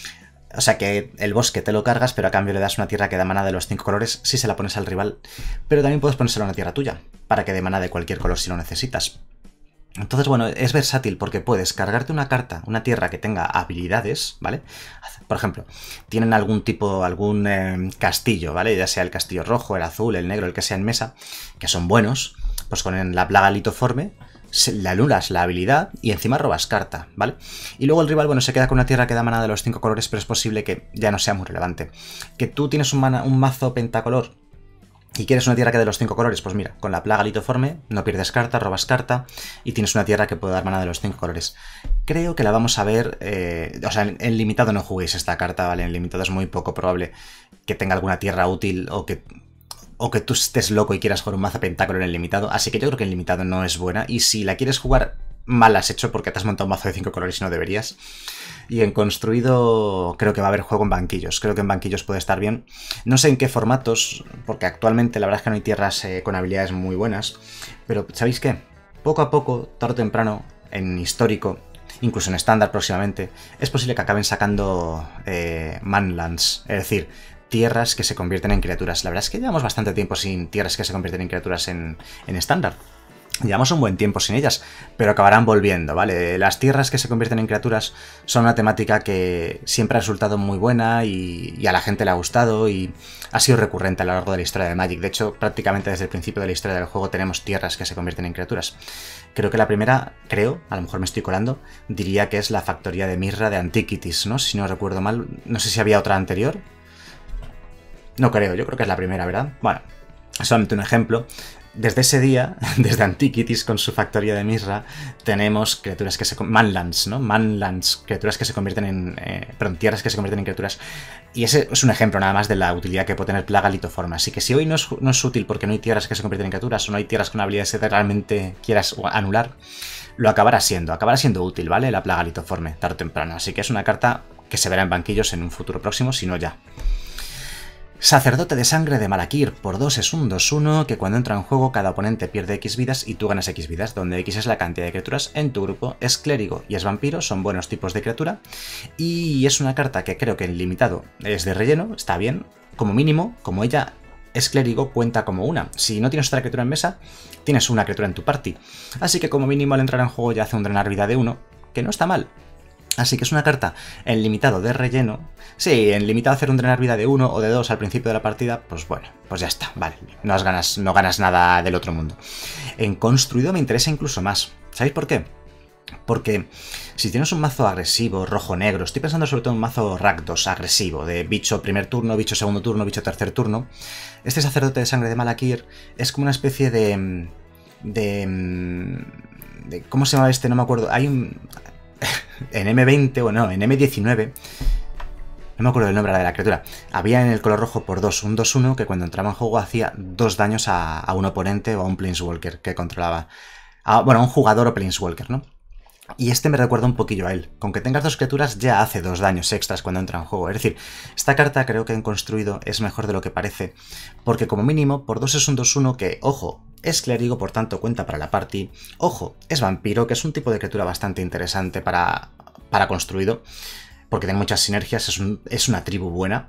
O sea que el bosque te lo cargas, pero a cambio le das una tierra que da maná de los cinco colores si se la pones al rival. Pero también puedes ponérsela a una tierra tuya, para que dé maná de cualquier color si lo necesitas. Entonces, bueno, es versátil porque puedes cargarte una carta, una tierra que tenga habilidades, ¿vale? Por ejemplo, tienen algún tipo, algún eh, castillo, ¿vale? Ya sea el castillo rojo, el azul, el negro, el que sea en mesa, que son buenos, pues con la plaga litoforme le anulas la habilidad y encima robas carta, ¿vale? Y luego el rival, bueno, se queda con una tierra que da maná de los cinco colores, pero es posible que ya no sea muy relevante. Que tú tienes un, mana, un mazo pentacolor y quieres una tierra que dé los cinco colores, pues mira, con la plaga litoforme no pierdes carta, robas carta y tienes una tierra que puede dar maná de los cinco colores. Creo que la vamos a ver, eh, o sea, en, en limitado no juguéis esta carta, ¿vale? En limitado es muy poco probable que tenga alguna tierra útil o que... o que tú estés loco y quieras jugar un mazo pentáculo en el limitado, así que yo creo que el limitado no es buena, y si la quieres jugar, mal has hecho porque te has montado un mazo de cinco colores y no deberías. Y en construido creo que va a haber juego en banquillos, creo que en banquillos puede estar bien. No sé en qué formatos, porque actualmente la verdad es que no hay tierras eh, con habilidades muy buenas, pero ¿sabéis qué? Poco a poco, tarde o temprano, en histórico, incluso en estándar próximamente, es posible que acaben sacando eh, manlands, es decir, tierras que se convierten en criaturas. La verdad es que llevamos bastante tiempo sin tierras que se convierten en criaturas en estándar. Llevamos un buen tiempo sin ellas, pero acabarán volviendo, ¿vale? Las tierras que se convierten en criaturas son una temática que siempre ha resultado muy buena y, y a la gente le ha gustado y ha sido recurrente a lo largo de la historia de Magic. De hecho, prácticamente desde el principio de la historia del juego tenemos tierras que se convierten en criaturas. Creo que la primera, creo, a lo mejor me estoy colando, diría que es la factoría de Mirra de Antiquities, ¿no? Si no recuerdo mal, no sé si había otra anterior. No creo, yo creo que es la primera, ¿verdad? Bueno, solamente un ejemplo. Desde ese día, desde Antiquities con su factoría de Mirra, tenemos criaturas que se... Manlands, ¿no? Manlands, criaturas que se convierten en... Eh, perdón, tierras que se convierten en criaturas. Y ese es un ejemplo nada más de la utilidad que puede tener Plaga Litoforme. Así que si hoy no es, no es útil porque no hay tierras que se convierten en criaturas o no hay tierras con habilidades que realmente quieras anular, lo acabará siendo. Acabará siendo útil, ¿vale? La Plaga Litoforme, tarde o temprano. Así que es una carta que se verá en banquillos en un futuro próximo, si no ya. Sacerdote de Sangre de Malakir, por dos es un dos uno, que cuando entra en juego cada oponente pierde X vidas y tú ganas X vidas, donde X es la cantidad de criaturas en tu grupo. Es clérigo y es vampiro, son buenos tipos de criatura, y es una carta que creo que en limitado es de relleno, está bien, como mínimo, como ella es clérigo, cuenta como una. Si no tienes otra criatura en mesa, tienes una criatura en tu party, así que como mínimo al entrar en juego ya hace un drenar vida de uno, que no está mal. Así que es una carta en limitado de relleno. Sí, en limitado hacer un drenar vida de uno o de dos al principio de la partida, pues bueno, pues ya está, vale. No, has ganas, no ganas nada del otro mundo. En construido me interesa incluso más. ¿Sabéis por qué? Porque si tienes un mazo agresivo, rojo-negro, estoy pensando sobre todo en un mazo Rakdos agresivo, de bicho primer turno, bicho segundo turno, bicho tercer turno, este Sacerdote de Sangre de Malakir es como una especie de... de... de ¿cómo se llama este? No me acuerdo. Hay un... en eme veinte, o no, en eme diecinueve, no me acuerdo del nombre de la criatura, había en el color rojo por dos un dos uno que cuando entraba en juego hacía dos daños a, a un oponente o a un Planeswalker que controlaba. A, bueno, a un jugador o Planeswalker, ¿no? Y este me recuerda un poquillo a él. Con que tengas dos criaturas ya hace dos daños extras cuando entra en juego. Es decir, esta carta creo que en construido es mejor de lo que parece, porque como mínimo por dos es un dos uno que, ojo, es clérigo, por tanto cuenta para la party. Ojo, es vampiro, que es un tipo de criatura bastante interesante para, para construido, porque tiene muchas sinergias, es, un, es una tribu buena.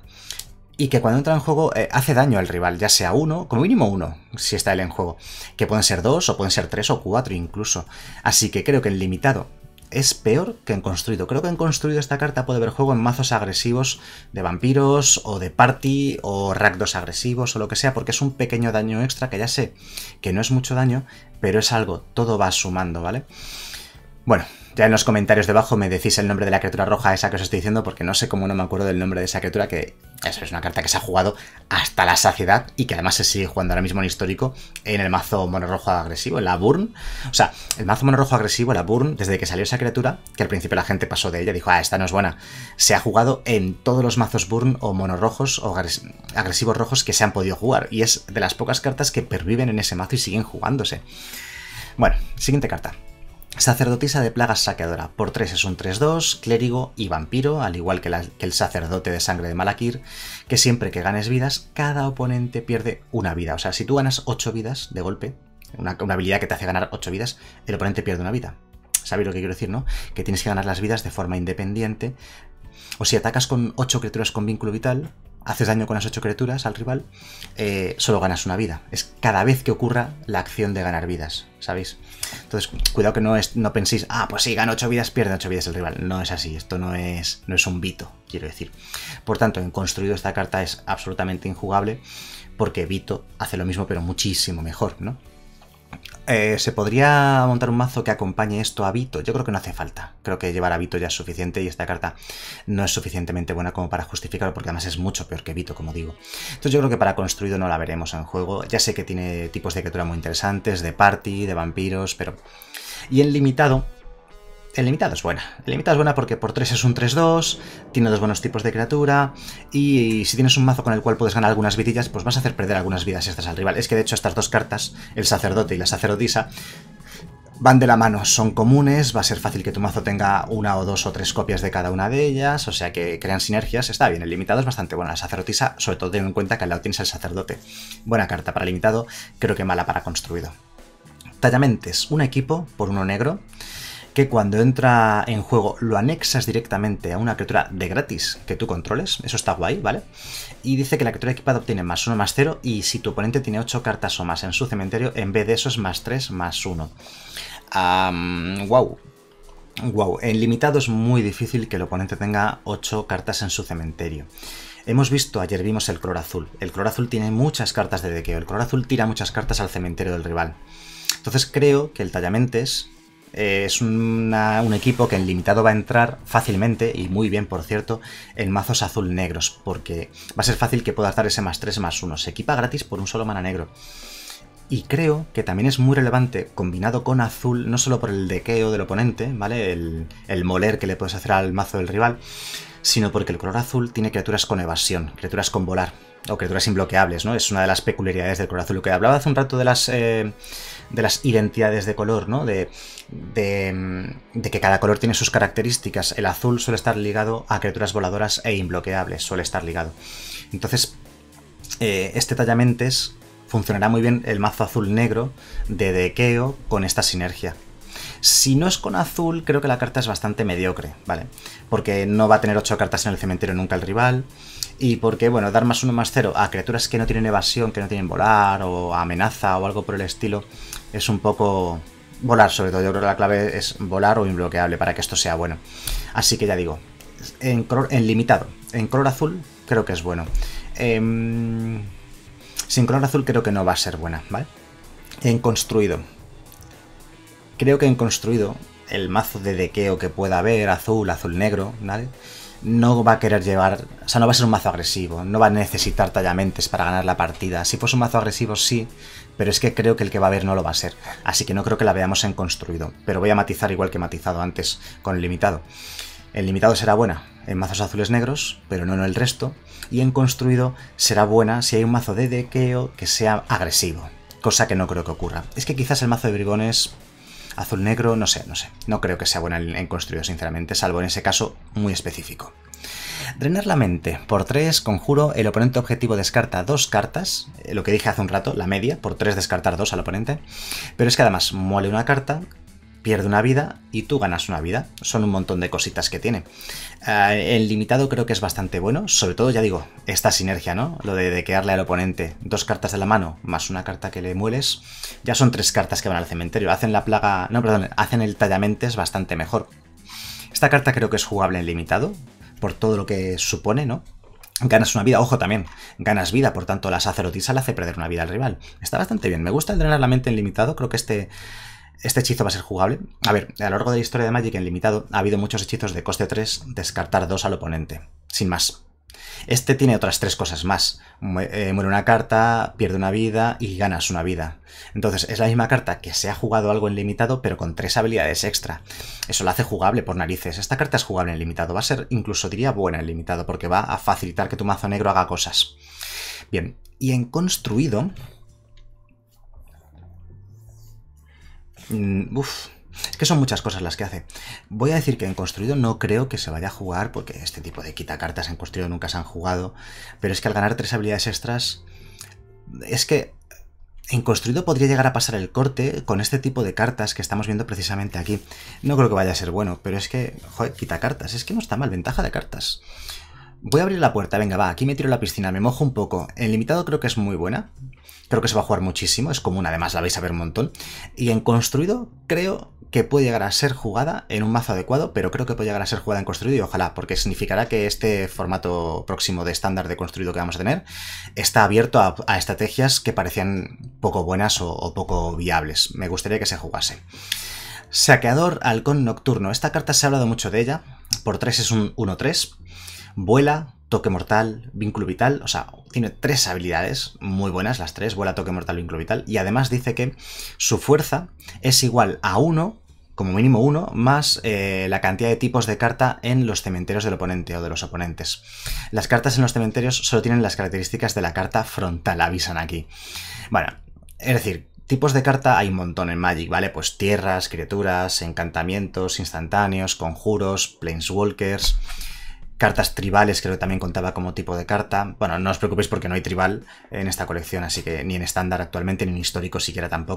Y que cuando entra en juego eh, hace daño al rival, ya sea uno, como mínimo uno, si está él en juego. Que pueden ser dos, o pueden ser tres, o cuatro incluso. Así que creo que en limitado es peor que en construido. Creo que en construido esta carta puede ver juego en mazos agresivos de vampiros, o de party, o Rakdos agresivos, o lo que sea, porque es un pequeño daño extra, que ya sé que no es mucho daño, pero es algo, todo va sumando, ¿vale? Bueno, ya en los comentarios debajo me decís el nombre de la criatura roja esa que os estoy diciendo, porque no sé cómo no me acuerdo del nombre de esa criatura, que eso es una carta que se ha jugado hasta la saciedad y que además se sigue jugando ahora mismo en histórico en el mazo mono rojo agresivo, en la Burn. O sea, el mazo mono rojo agresivo, la Burn, desde que salió esa criatura, que al principio la gente pasó de ella, dijo, ah, esta no es buena, se ha jugado en todos los mazos Burn o mono rojos o agresivos rojos que se han podido jugar, y es de las pocas cartas que perviven en ese mazo y siguen jugándose. Bueno, siguiente carta. Sacerdotisa de Plagas Saqueadora, por tres es un tres dos, clérigo y vampiro, al igual que, la, que el Sacerdote de Sangre de Malakir, que siempre que ganes vidas, cada oponente pierde una vida. O sea, si tú ganas ocho vidas de golpe, una, una habilidad que te hace ganar ocho vidas, el oponente pierde una vida. ¿Sabéis lo que quiero decir, no? Que tienes que ganar las vidas de forma independiente. O si atacas con ocho criaturas con vínculo vital, haces daño con las ocho criaturas al rival, eh, solo ganas una vida. Es cada vez que ocurra la acción de ganar vidas, ¿sabéis? Entonces, cuidado que no, es, no penséis, ah, pues si gana ocho vidas, pierde ocho vidas el rival. No es así, esto no es, no es un Vito, quiero decir. Por tanto, en construido esta carta es absolutamente injugable, porque Vito hace lo mismo, pero muchísimo mejor, ¿no? Eh, ¿Se podría montar un mazo que acompañe esto a Vito? Yo creo que no hace falta. Creo que llevar a Vito ya es suficiente y esta carta no es suficientemente buena como para justificarlo, porque además es mucho peor que Vito, como digo. Entonces yo creo que para construido no la veremos en juego. Ya sé que tiene tipos de criatura muy interesantes, de party, de vampiros, pero... Y en limitado... El limitado es buena. El limitado es buena porque por tres es un tres dos, tiene dos buenos tipos de criatura, y si tienes un mazo con el cual puedes ganar algunas vidillas, pues vas a hacer perder algunas vidas extras al rival. Es que de hecho estas dos cartas, el sacerdote y la sacerdotisa, van de la mano, son comunes, va a ser fácil que tu mazo tenga una o dos o tres copias de cada una de ellas, o sea que crean sinergias, está bien, el limitado es bastante bueno. La sacerdotisa, sobre todo teniendo en cuenta que al lado tienes el sacerdote. Buena carta para limitado, creo que mala para construido. Tallamentes, un equipo por uno negro, que cuando entra en juego lo anexas directamente a una criatura de gratis que tú controles. Eso está guay, ¿vale? Y dice que la criatura equipada obtiene más uno más cero y si tu oponente tiene ocho cartas o más en su cementerio, en vez de eso es más tres más uno. Um, wow. Wow. En limitado es muy difícil que el oponente tenga ocho cartas en su cementerio. Hemos visto, ayer vimos el color azul. El color azul tiene muchas cartas de dequeo. El color azul tira muchas cartas al cementerio del rival. Entonces creo que el Tallamentes eh, es una, un equipo que en limitado va a entrar fácilmente, y muy bien por cierto, en mazos azul-negros, porque va a ser fácil que pueda dar ese más tres más uno. Se equipa gratis por un solo mana negro. Y creo que también es muy relevante combinado con azul, no solo por el dequeo del oponente, ¿vale? El, el moler que le puedes hacer al mazo del rival, sino porque el color azul tiene criaturas con evasión, criaturas con volar, o criaturas imbloqueables, ¿no? Es una de las peculiaridades del color azul. Lo que hablaba hace un rato de las, eh, de las identidades de color, ¿no? De, de, de que cada color tiene sus características. El azul suele estar ligado a criaturas voladoras e imbloqueables, suele estar ligado. Entonces, eh, este Tallamentes funcionará muy bien el mazo azul-negro de dequeo con esta sinergia. Si no es con azul, creo que la carta es bastante mediocre, ¿vale? Porque no va a tener ocho cartas en el cementerio nunca el rival. Y porque, bueno, dar más uno más cero a criaturas que no tienen evasión, que no tienen volar, o amenaza, o algo por el estilo, es un poco... Volar, sobre todo. Yo creo que la clave es volar o imbloqueable para que esto sea bueno. Así que ya digo, en, color, en limitado, en color azul, creo que es bueno. Eh... Sin color azul creo que no va a ser buena, ¿vale? En construido. Creo que en construido el mazo de dequeo que pueda haber, azul, azul-negro, ¿vale? No va a querer llevar... O sea, no va a ser un mazo agresivo, no va a necesitar Tallamentes para ganar la partida. Si fuese un mazo agresivo, sí, pero es que creo que el que va a haber no lo va a ser. Así que no creo que la veamos en construido. Pero voy a matizar igual que he matizado antes con el limitado. El limitado será buena en mazos azules negros, pero no en el resto. Y en construido será buena si hay un mazo de dequeo que sea agresivo. Cosa que no creo que ocurra. Es que quizás el mazo de bribones azul-negro, no sé, no sé. No creo que sea buena en construido, sinceramente, salvo en ese caso muy específico. Drenar la mente. Por tres, conjuro, el oponente objetivo descarta dos cartas. Lo que dije hace un rato, la media. Por tres descartar dos al oponente. Pero es que además muele una carta, pierde una vida y tú ganas una vida. Son un montón de cositas que tiene. Uh, el limitado creo que es bastante bueno, sobre todo, ya digo, esta sinergia, ¿no? Lo de dequearle al oponente dos cartas de la mano más una carta que le mueles, ya son tres cartas que van al cementerio. Hacen la plaga, no, perdón, hacen el Tallamentes bastante mejor. Esta carta creo que es jugable en limitado, por todo lo que supone, ¿no? Ganas una vida, ojo también, ganas vida, por tanto la sacerdotisa le hace perder una vida al rival. Está bastante bien, me gusta el drenar la mente en limitado, creo que este... Este hechizo va a ser jugable. A ver, a lo largo de la historia de Magic en limitado ha habido muchos hechizos de coste tres, descartar dos al oponente, sin más. Este tiene otras tres cosas más. Muere una carta, pierde una vida y ganas una vida. Entonces es la misma carta que se ha jugado algo en limitado, pero con tres habilidades extra. Eso la hace jugable por narices. Esta carta es jugable en limitado. Va a ser, incluso diría, buena en limitado, porque va a facilitar que tu mazo negro haga cosas. Bien, y en construido... Uf, es que son muchas cosas las que hace. Voy a decir que en construido no creo que se vaya a jugar, porque este tipo de quitacartas en construido nunca se han jugado, pero es que al ganar tres habilidades extras, es que en construido podría llegar a pasar el corte con este tipo de cartas que estamos viendo precisamente aquí. No creo que vaya a ser bueno, pero es que, joder, quitacartas, es que no está mal, ventaja de cartas. Voy a abrir la puerta, venga, va, aquí me tiro a la piscina, me mojo un poco. En limitado creo que es muy buena. Creo que se va a jugar muchísimo, es común, además la vais a ver un montón. Y en construido creo que puede llegar a ser jugada en un mazo adecuado, pero creo que puede llegar a ser jugada en construido y ojalá, porque significará que este formato próximo de estándar de construido que vamos a tener está abierto a, a estrategias que parecían poco buenas o, o poco viables. Me gustaría que se jugase. Saqueador Halcón Nocturno. Esta carta se ha hablado mucho de ella. Por tres es un uno tres. Vuela, toque mortal, vínculo vital, o sea, tiene tres habilidades muy buenas, las tres, vuela, toque mortal, vínculo vital, y además dice que su fuerza es igual a uno, como mínimo uno, más eh, la cantidad de tipos de carta en los cementerios del oponente o de los oponentes. Las cartas en los cementerios solo tienen las características de la carta frontal, avisan aquí. Bueno, es decir, tipos de carta hay un montón en Magic, ¿vale? Pues tierras, criaturas, encantamientos, instantáneos, conjuros, planeswalkers... Cartas tribales creo que también contaba como tipo de carta. Bueno, no os preocupéis porque no hay tribal en esta colección, así que ni en estándar actualmente, ni en histórico siquiera tampoco.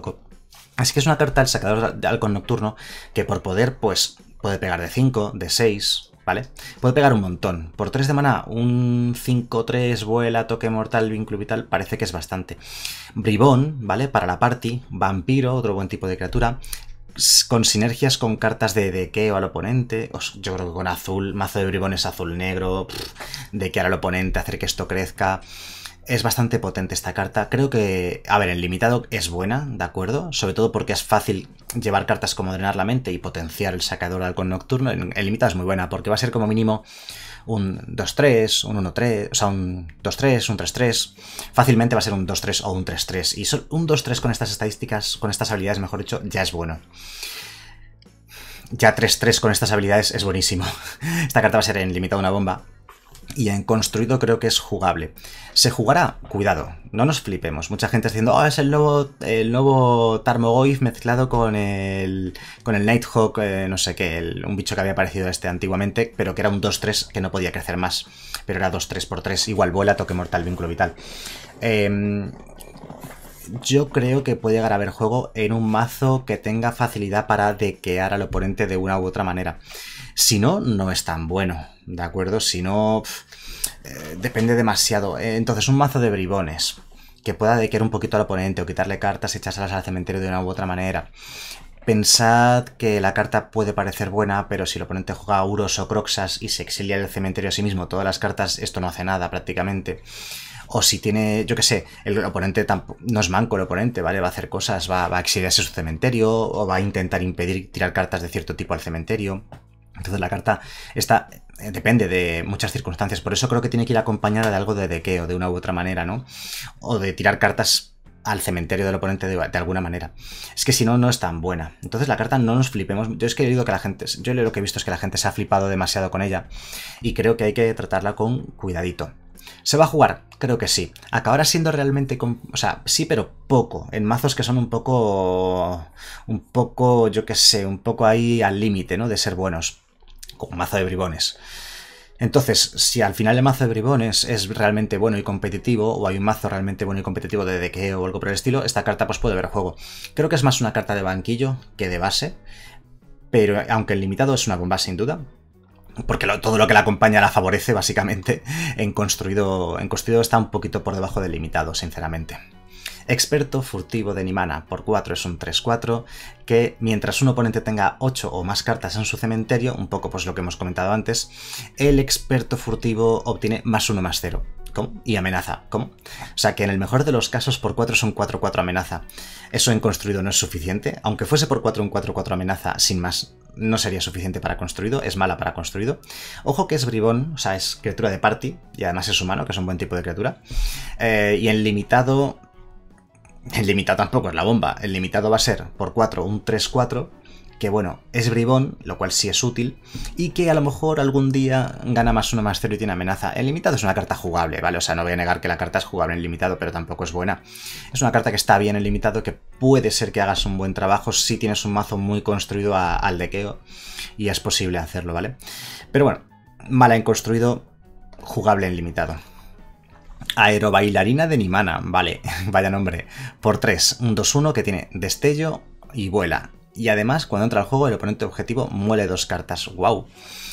Así que es una carta del sacador de halcón nocturno que por poder, pues, puede pegar de cinco, de seis, ¿vale? Puede pegar un montón. Por tres de maná, un cinco tres, vuela, toque mortal, vínculo vital, parece que es bastante. Bribón, ¿vale? Para la party. Vampiro, otro buen tipo de criatura. Con sinergias con cartas de dequeo al oponente. Yo creo que con azul, mazo de bribones azul-negro, dequear al oponente, hacer que esto crezca. Es bastante potente esta carta. Creo que, a ver, en limitado es buena, ¿de acuerdo? Sobre todo porque es fácil llevar cartas como drenar la mente y potenciar el sacador halcón nocturno. En, en limitado es muy buena porque va a ser como mínimo un dos tres, un uno tres, o sea, un dos tres, un tres tres. Fácilmente va a ser un dos tres o un tres tres. Y un dos tres con estas estadísticas, con estas habilidades, mejor dicho, ya es bueno. Ya tres tres con estas habilidades es buenísimo. Esta carta va a ser en limitado una bomba. Y en construido creo que es jugable. ¿Se jugará? Cuidado, no nos flipemos. Mucha gente diciendo, oh, es el nuevo, el nuevo Tarmogoyf mezclado con el, con el Nighthawk, eh, no sé qué, el, un bicho que había aparecido este antiguamente, pero que era un dos tres que no podía crecer más. Pero era dos tres por tres, igual vuela, toque mortal, vínculo vital. Eh, yo creo que puede llegar a haber juego en un mazo que tenga facilidad para dequear al oponente de una u otra manera. Si no, no es tan bueno, ¿de acuerdo? Si no, pff, eh, depende demasiado. Eh, entonces, un mazo de bribones que pueda dequear un poquito al oponente o quitarle cartas y echárselas al cementerio de una u otra manera. Pensad que la carta puede parecer buena, pero si el oponente juega Uros o Croxas y se exilia el cementerio a sí mismo, todas las cartas, esto no hace nada prácticamente. O si tiene, yo qué sé, el oponente no es manco el oponente, ¿vale? Va a hacer cosas, va, va a exiliarse su cementerio o va a intentar impedir tirar cartas de cierto tipo al cementerio. Entonces la carta está, eh, depende de muchas circunstancias, por eso creo que tiene que ir acompañada de algo de dequeo, de una u otra manera, ¿no? O de tirar cartas al cementerio del oponente de, de alguna manera. Es que si no, no es tan buena. Entonces la carta no nos flipemos. Yo es que he oído que la gente, yo lo que he visto es que la gente se ha flipado demasiado con ella y creo que hay que tratarla con cuidadito. ¿Se va a jugar? Creo que sí. Acabará siendo realmente... O sea, sí, pero poco. En mazos que son un poco... Un poco, yo qué sé, un poco ahí al límite, ¿no? De ser buenos. Como mazo de bribones. Entonces, si al final el mazo de bribones es realmente bueno y competitivo, o hay un mazo realmente bueno y competitivo de dequeo o algo por el estilo, esta carta pues puede ver juego. Creo que es más una carta de banquillo que de base, pero aunque el limitado es una bomba sin duda, porque lo, todo lo que la acompaña la favorece básicamente, en construido, en construido está un poquito por debajo del limitado, sinceramente. Experto furtivo de Nimana, por cuatro es un tres cuatro, que mientras un oponente tenga ocho o más cartas en su cementerio, un poco pues lo que hemos comentado antes, el experto furtivo obtiene más uno más cero. ¿Cómo? Y amenaza. ¿Cómo? O sea que en el mejor de los casos por cuatro es un cuatro cuatro amenaza. Eso en construido no es suficiente, aunque fuese por cuatro un cuatro cuatro amenaza sin más, no sería suficiente para construido, es mala para construido. Ojo que es bribón, o sea, es criatura de party, y además es humano, que es un buen tipo de criatura. Eh, y en limitado... El limitado tampoco es la bomba, el limitado va a ser por cuatro un tres cuatro, que bueno, es bribón, lo cual sí es útil, y que a lo mejor algún día gana más uno más cero y tiene amenaza. El limitado es una carta jugable, ¿vale? O sea, no voy a negar que la carta es jugable en limitado, pero tampoco es buena. Es una carta que está bien en limitado, que puede ser que hagas un buen trabajo si tienes un mazo muy construido a, al dequeo, y es posible hacerlo, ¿vale? Pero bueno, mala en construido, jugable en limitado. Aerobailarina de Nimana, vale, vaya nombre. Por tres, un dos uno que tiene destello y vuela. Y además, cuando entra al juego, el oponente objetivo muele dos cartas. ¡Wow!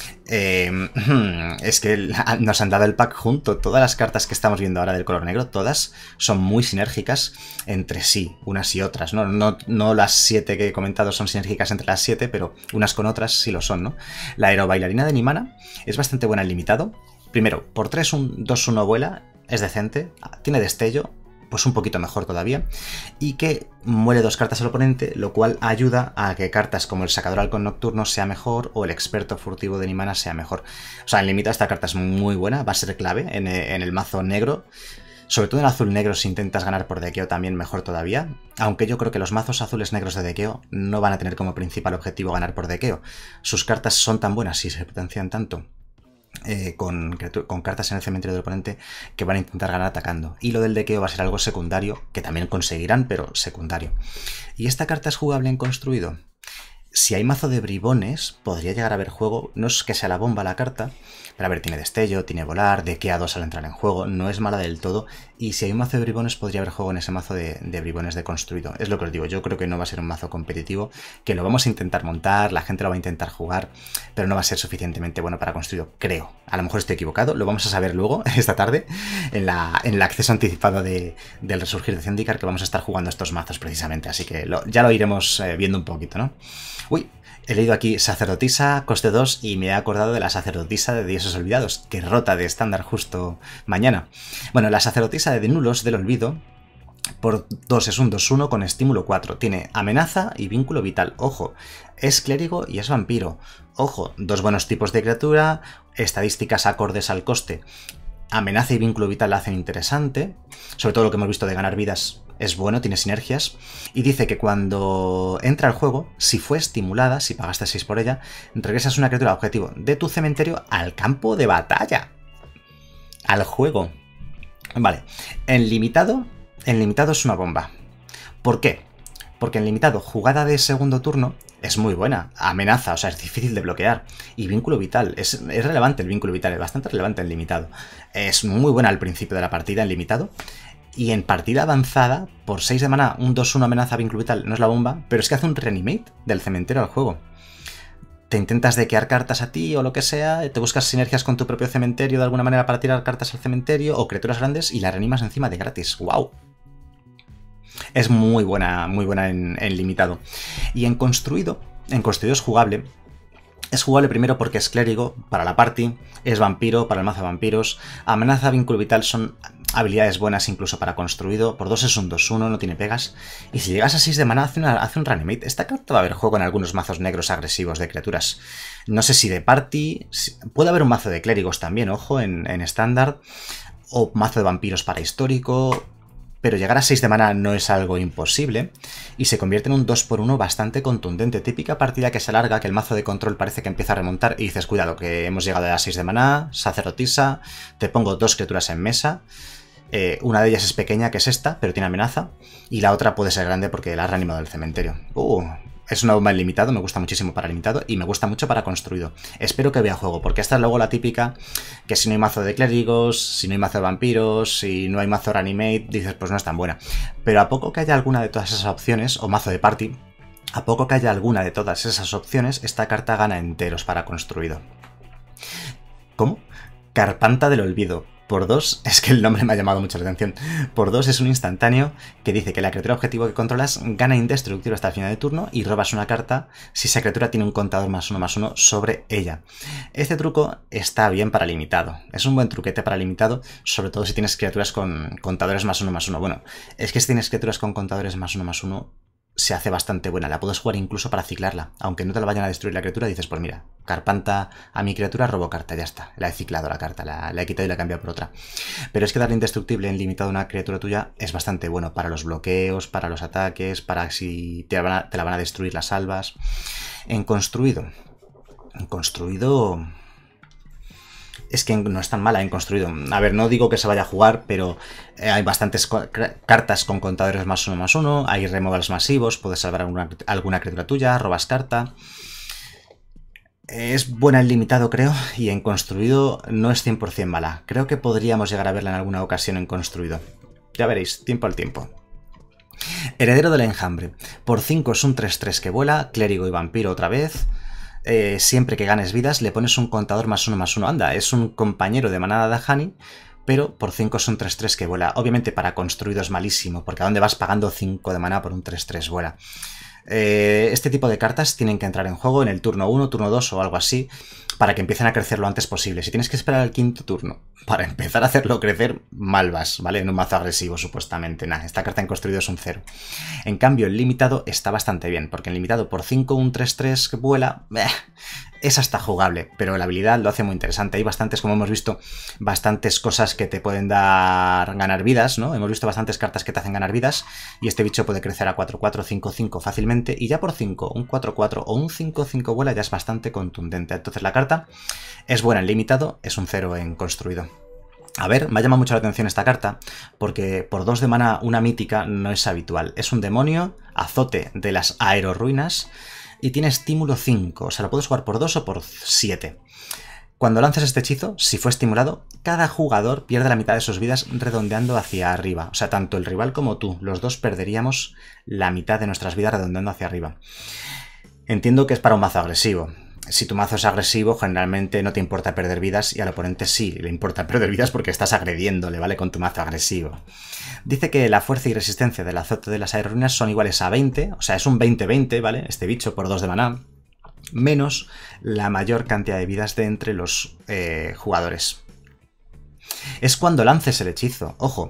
Eh, es que nos han dado el pack junto. Todas las cartas que estamos viendo ahora del color negro, todas son muy sinérgicas entre sí, unas y otras, ¿no? No, no las siete que he comentado son sinérgicas entre las siete, pero unas con otras sí lo son, ¿no? La aerobailarina de Nimana es bastante buena en limitado. Primero, por tres, un dos uno vuela. Es decente, tiene destello, pues un poquito mejor todavía, y que muele dos cartas al oponente, lo cual ayuda a que cartas como el sacador halcón nocturno sea mejor o el experto furtivo de Nimana sea mejor. O sea, en limitado esta carta es muy buena, va a ser clave en, en el mazo negro, sobre todo en azul negro si intentas ganar por dequeo también mejor todavía, aunque yo creo que los mazos azules negros de dequeo no van a tener como principal objetivo ganar por dequeo. Sus cartas son tan buenas y se potencian tanto Eh, con, con cartas en el cementerio del oponente que van a intentar ganar atacando. Y lo del dequeo va a ser algo secundario, que también conseguirán, pero secundario. ¿Y esta carta es jugable en construido? Si hay mazo de bribones, podría llegar a haber juego. No es que sea la bomba la carta, pero a ver, tiene destello, tiene volar, de que a dos al entrar en juego, no es mala del todo. Y si hay un mazo de bribones, podría haber juego en ese mazo de, de bribones de construido. Es lo que os digo, yo creo que no va a ser un mazo competitivo, que lo vamos a intentar montar, la gente lo va a intentar jugar, pero no va a ser suficientemente bueno para construido, creo. A lo mejor estoy equivocado, lo vamos a saber luego, esta tarde, en, la, en el acceso anticipado de, del resurgir de Zendikar, que vamos a estar jugando estos mazos precisamente, así que lo, ya lo iremos eh, viendo un poquito, ¿no? Uy, he leído aquí sacerdotisa, coste dos, y me he acordado de la sacerdotisa de Dioses Olvidados, que rota de estándar justo mañana. Bueno, la sacerdotisa de Nulos del Olvido, por dos es un dos uno con estímulo cuatro. Tiene amenaza y vínculo vital. Ojo, es clérigo y es vampiro. Ojo, dos buenos tipos de criatura, estadísticas acordes al coste. Amenaza y vínculo vital la hacen interesante. Sobre todo lo que hemos visto de ganar vidas es bueno, tiene sinergias. Y dice que cuando entra al juego, si fue estimulada, si pagaste seis por ella, regresas una criatura objetivo de tu cementerio al campo de batalla. Al juego. Vale. En limitado, en limitado es una bomba. ¿Por qué? Porque en limitado, jugada de segundo turno es muy buena. Amenaza, o sea, es difícil de bloquear. Y vínculo vital, es, es relevante el vínculo vital, es bastante relevante en limitado. Es muy buena al principio de la partida en limitado. Y en partida avanzada, por seis de maná, un dos uno amenaza vínculo vital, no es la bomba, pero es que hace un reanimate del cementerio al juego. Te intentas dequear cartas a ti o lo que sea, te buscas sinergias con tu propio cementerio de alguna manera para tirar cartas al cementerio o criaturas grandes y la reanimas encima de gratis. ¡Wow! Es muy buena, muy buena en, en limitado. Y en construido, en construido es jugable. Es jugable primero porque es clérigo para la party, es vampiro para el mazo de vampiros, amenaza, vínculo vital son habilidades buenas incluso para construido, por dos es un dos uno, no tiene pegas, y si llegas a seis de maná hace, una, hace un reanimate. Esta carta va a haber juego en algunos mazos negros agresivos de criaturas. No sé si de party, si, puede haber un mazo de clérigos también, ojo, en estándar, o mazo de vampiros para histórico. Pero llegar a seis de maná no es algo imposible, y se convierte en un dos por uno bastante contundente. Típica partida que se alarga, que el mazo de control parece que empieza a remontar, y dices, cuidado, que hemos llegado a seis de maná, sacerdotisa, te pongo dos criaturas en mesa, eh, una de ellas es pequeña, que es esta, pero tiene amenaza, y la otra puede ser grande porque la has reanimado del cementerio. Uh... Es una bomba en limitado, me gusta muchísimo para limitado y me gusta mucho para construido. Espero que vea juego, porque esta es luego la típica que si no hay mazo de clérigos, si no hay mazo de vampiros, si no hay mazo reanimate, dices pues no es tan buena. Pero a poco que haya alguna de todas esas opciones, o mazo de party, a poco que haya alguna de todas esas opciones, esta carta gana enteros para construido. ¿Cómo? Carpanta del Olvido. Por dos, es que el nombre me ha llamado mucho la atención. Por dos es un instantáneo que dice que la criatura objetivo que controlas gana indestructible hasta el final de turno y robas una carta si esa criatura tiene un contador más uno más uno sobre ella. Este truco está bien para limitado. Es un buen truquete para limitado, sobre todo si tienes criaturas con contadores más uno más uno. Bueno, es que si tienes criaturas con contadores más uno más uno, se hace bastante buena. La puedes jugar incluso para ciclarla. Aunque no te la vayan a destruir la criatura, dices, pues mira, carpanta a mi criatura, robo carta, ya está. La he ciclado la carta, la, la he quitado y la he cambiado por otra. Pero es que darle indestructible en limitado a una criatura tuya es bastante bueno para los bloqueos, para los ataques, para si te la van a, te la van a destruir las salvas. En construido. En construido... Es que no es tan mala en construido. A ver, no digo que se vaya a jugar, pero hay bastantes cartas con contadores más uno más uno, hay removals masivos, puedes salvar alguna, alguna criatura tuya, robas carta. Es buena en limitado, creo, y en construido no es cien por cien mala. Creo que podríamos llegar a verla en alguna ocasión en construido. Ya veréis, tiempo al tiempo. Heredero del Enjambre. Por cinco es un tres tres que vuela, clérigo y vampiro otra vez. Eh, siempre que ganes vidas le pones un contador más uno más uno. Anda, es un compañero de manada de Ahani, pero por cinco es un tres tres que vuela. Obviamente para construido es malísimo, porque ¿a dónde vas pagando cinco de maná por un tres tres vuela? Eh, este tipo de cartas tienen que entrar en juego en el turno uno, turno dos o algo así, para que empiecen a crecer lo antes posible. Si tienes que esperar al quinto turno para empezar a hacerlo crecer, mal vas, ¿vale? En un mazo agresivo, supuestamente. Nah, esta carta en construido es un cero. En cambio, el limitado está bastante bien, porque en limitado por cinco, un tres tres que vuela... Eh, es hasta jugable, pero la habilidad lo hace muy interesante. Hay bastantes, como hemos visto, bastantes cosas que te pueden dar ganar vidas, ¿no? Hemos visto bastantes cartas que te hacen ganar vidas, y este bicho puede crecer a cuatro cuatro, cinco cinco fácilmente, y ya por cinco, un cuatro cuatro o un cinco cinco vuela ya es bastante contundente. Entonces la carta es buena en limitado, es un cero en construido. A ver, me ha llamado mucho la atención esta carta, porque por dos de mana una mítica no es habitual. Es un demonio, azote de las aerorruinas. y tiene estímulo cinco, o sea, lo puedes jugar por dos o por siete. Cuando lances este hechizo, si fue estimulado, cada jugador pierde la mitad de sus vidas redondeando hacia arriba. O sea, tanto el rival como tú, los dos perderíamos la mitad de nuestras vidas redondeando hacia arriba. Entiendo que es para un mazo agresivo. Si tu mazo es agresivo, generalmente no te importa perder vidas y al oponente sí le importa perder vidas porque estás agrediéndole, ¿vale? Con tu mazo agresivo. Dice que la fuerza y resistencia del azote de las aerolíneas son iguales a veinte, o sea, es un veinte veinte, ¿vale? Este bicho por dos de maná, menos la mayor cantidad de vidas de entre los eh, jugadores. Es cuando lances el hechizo, ojo.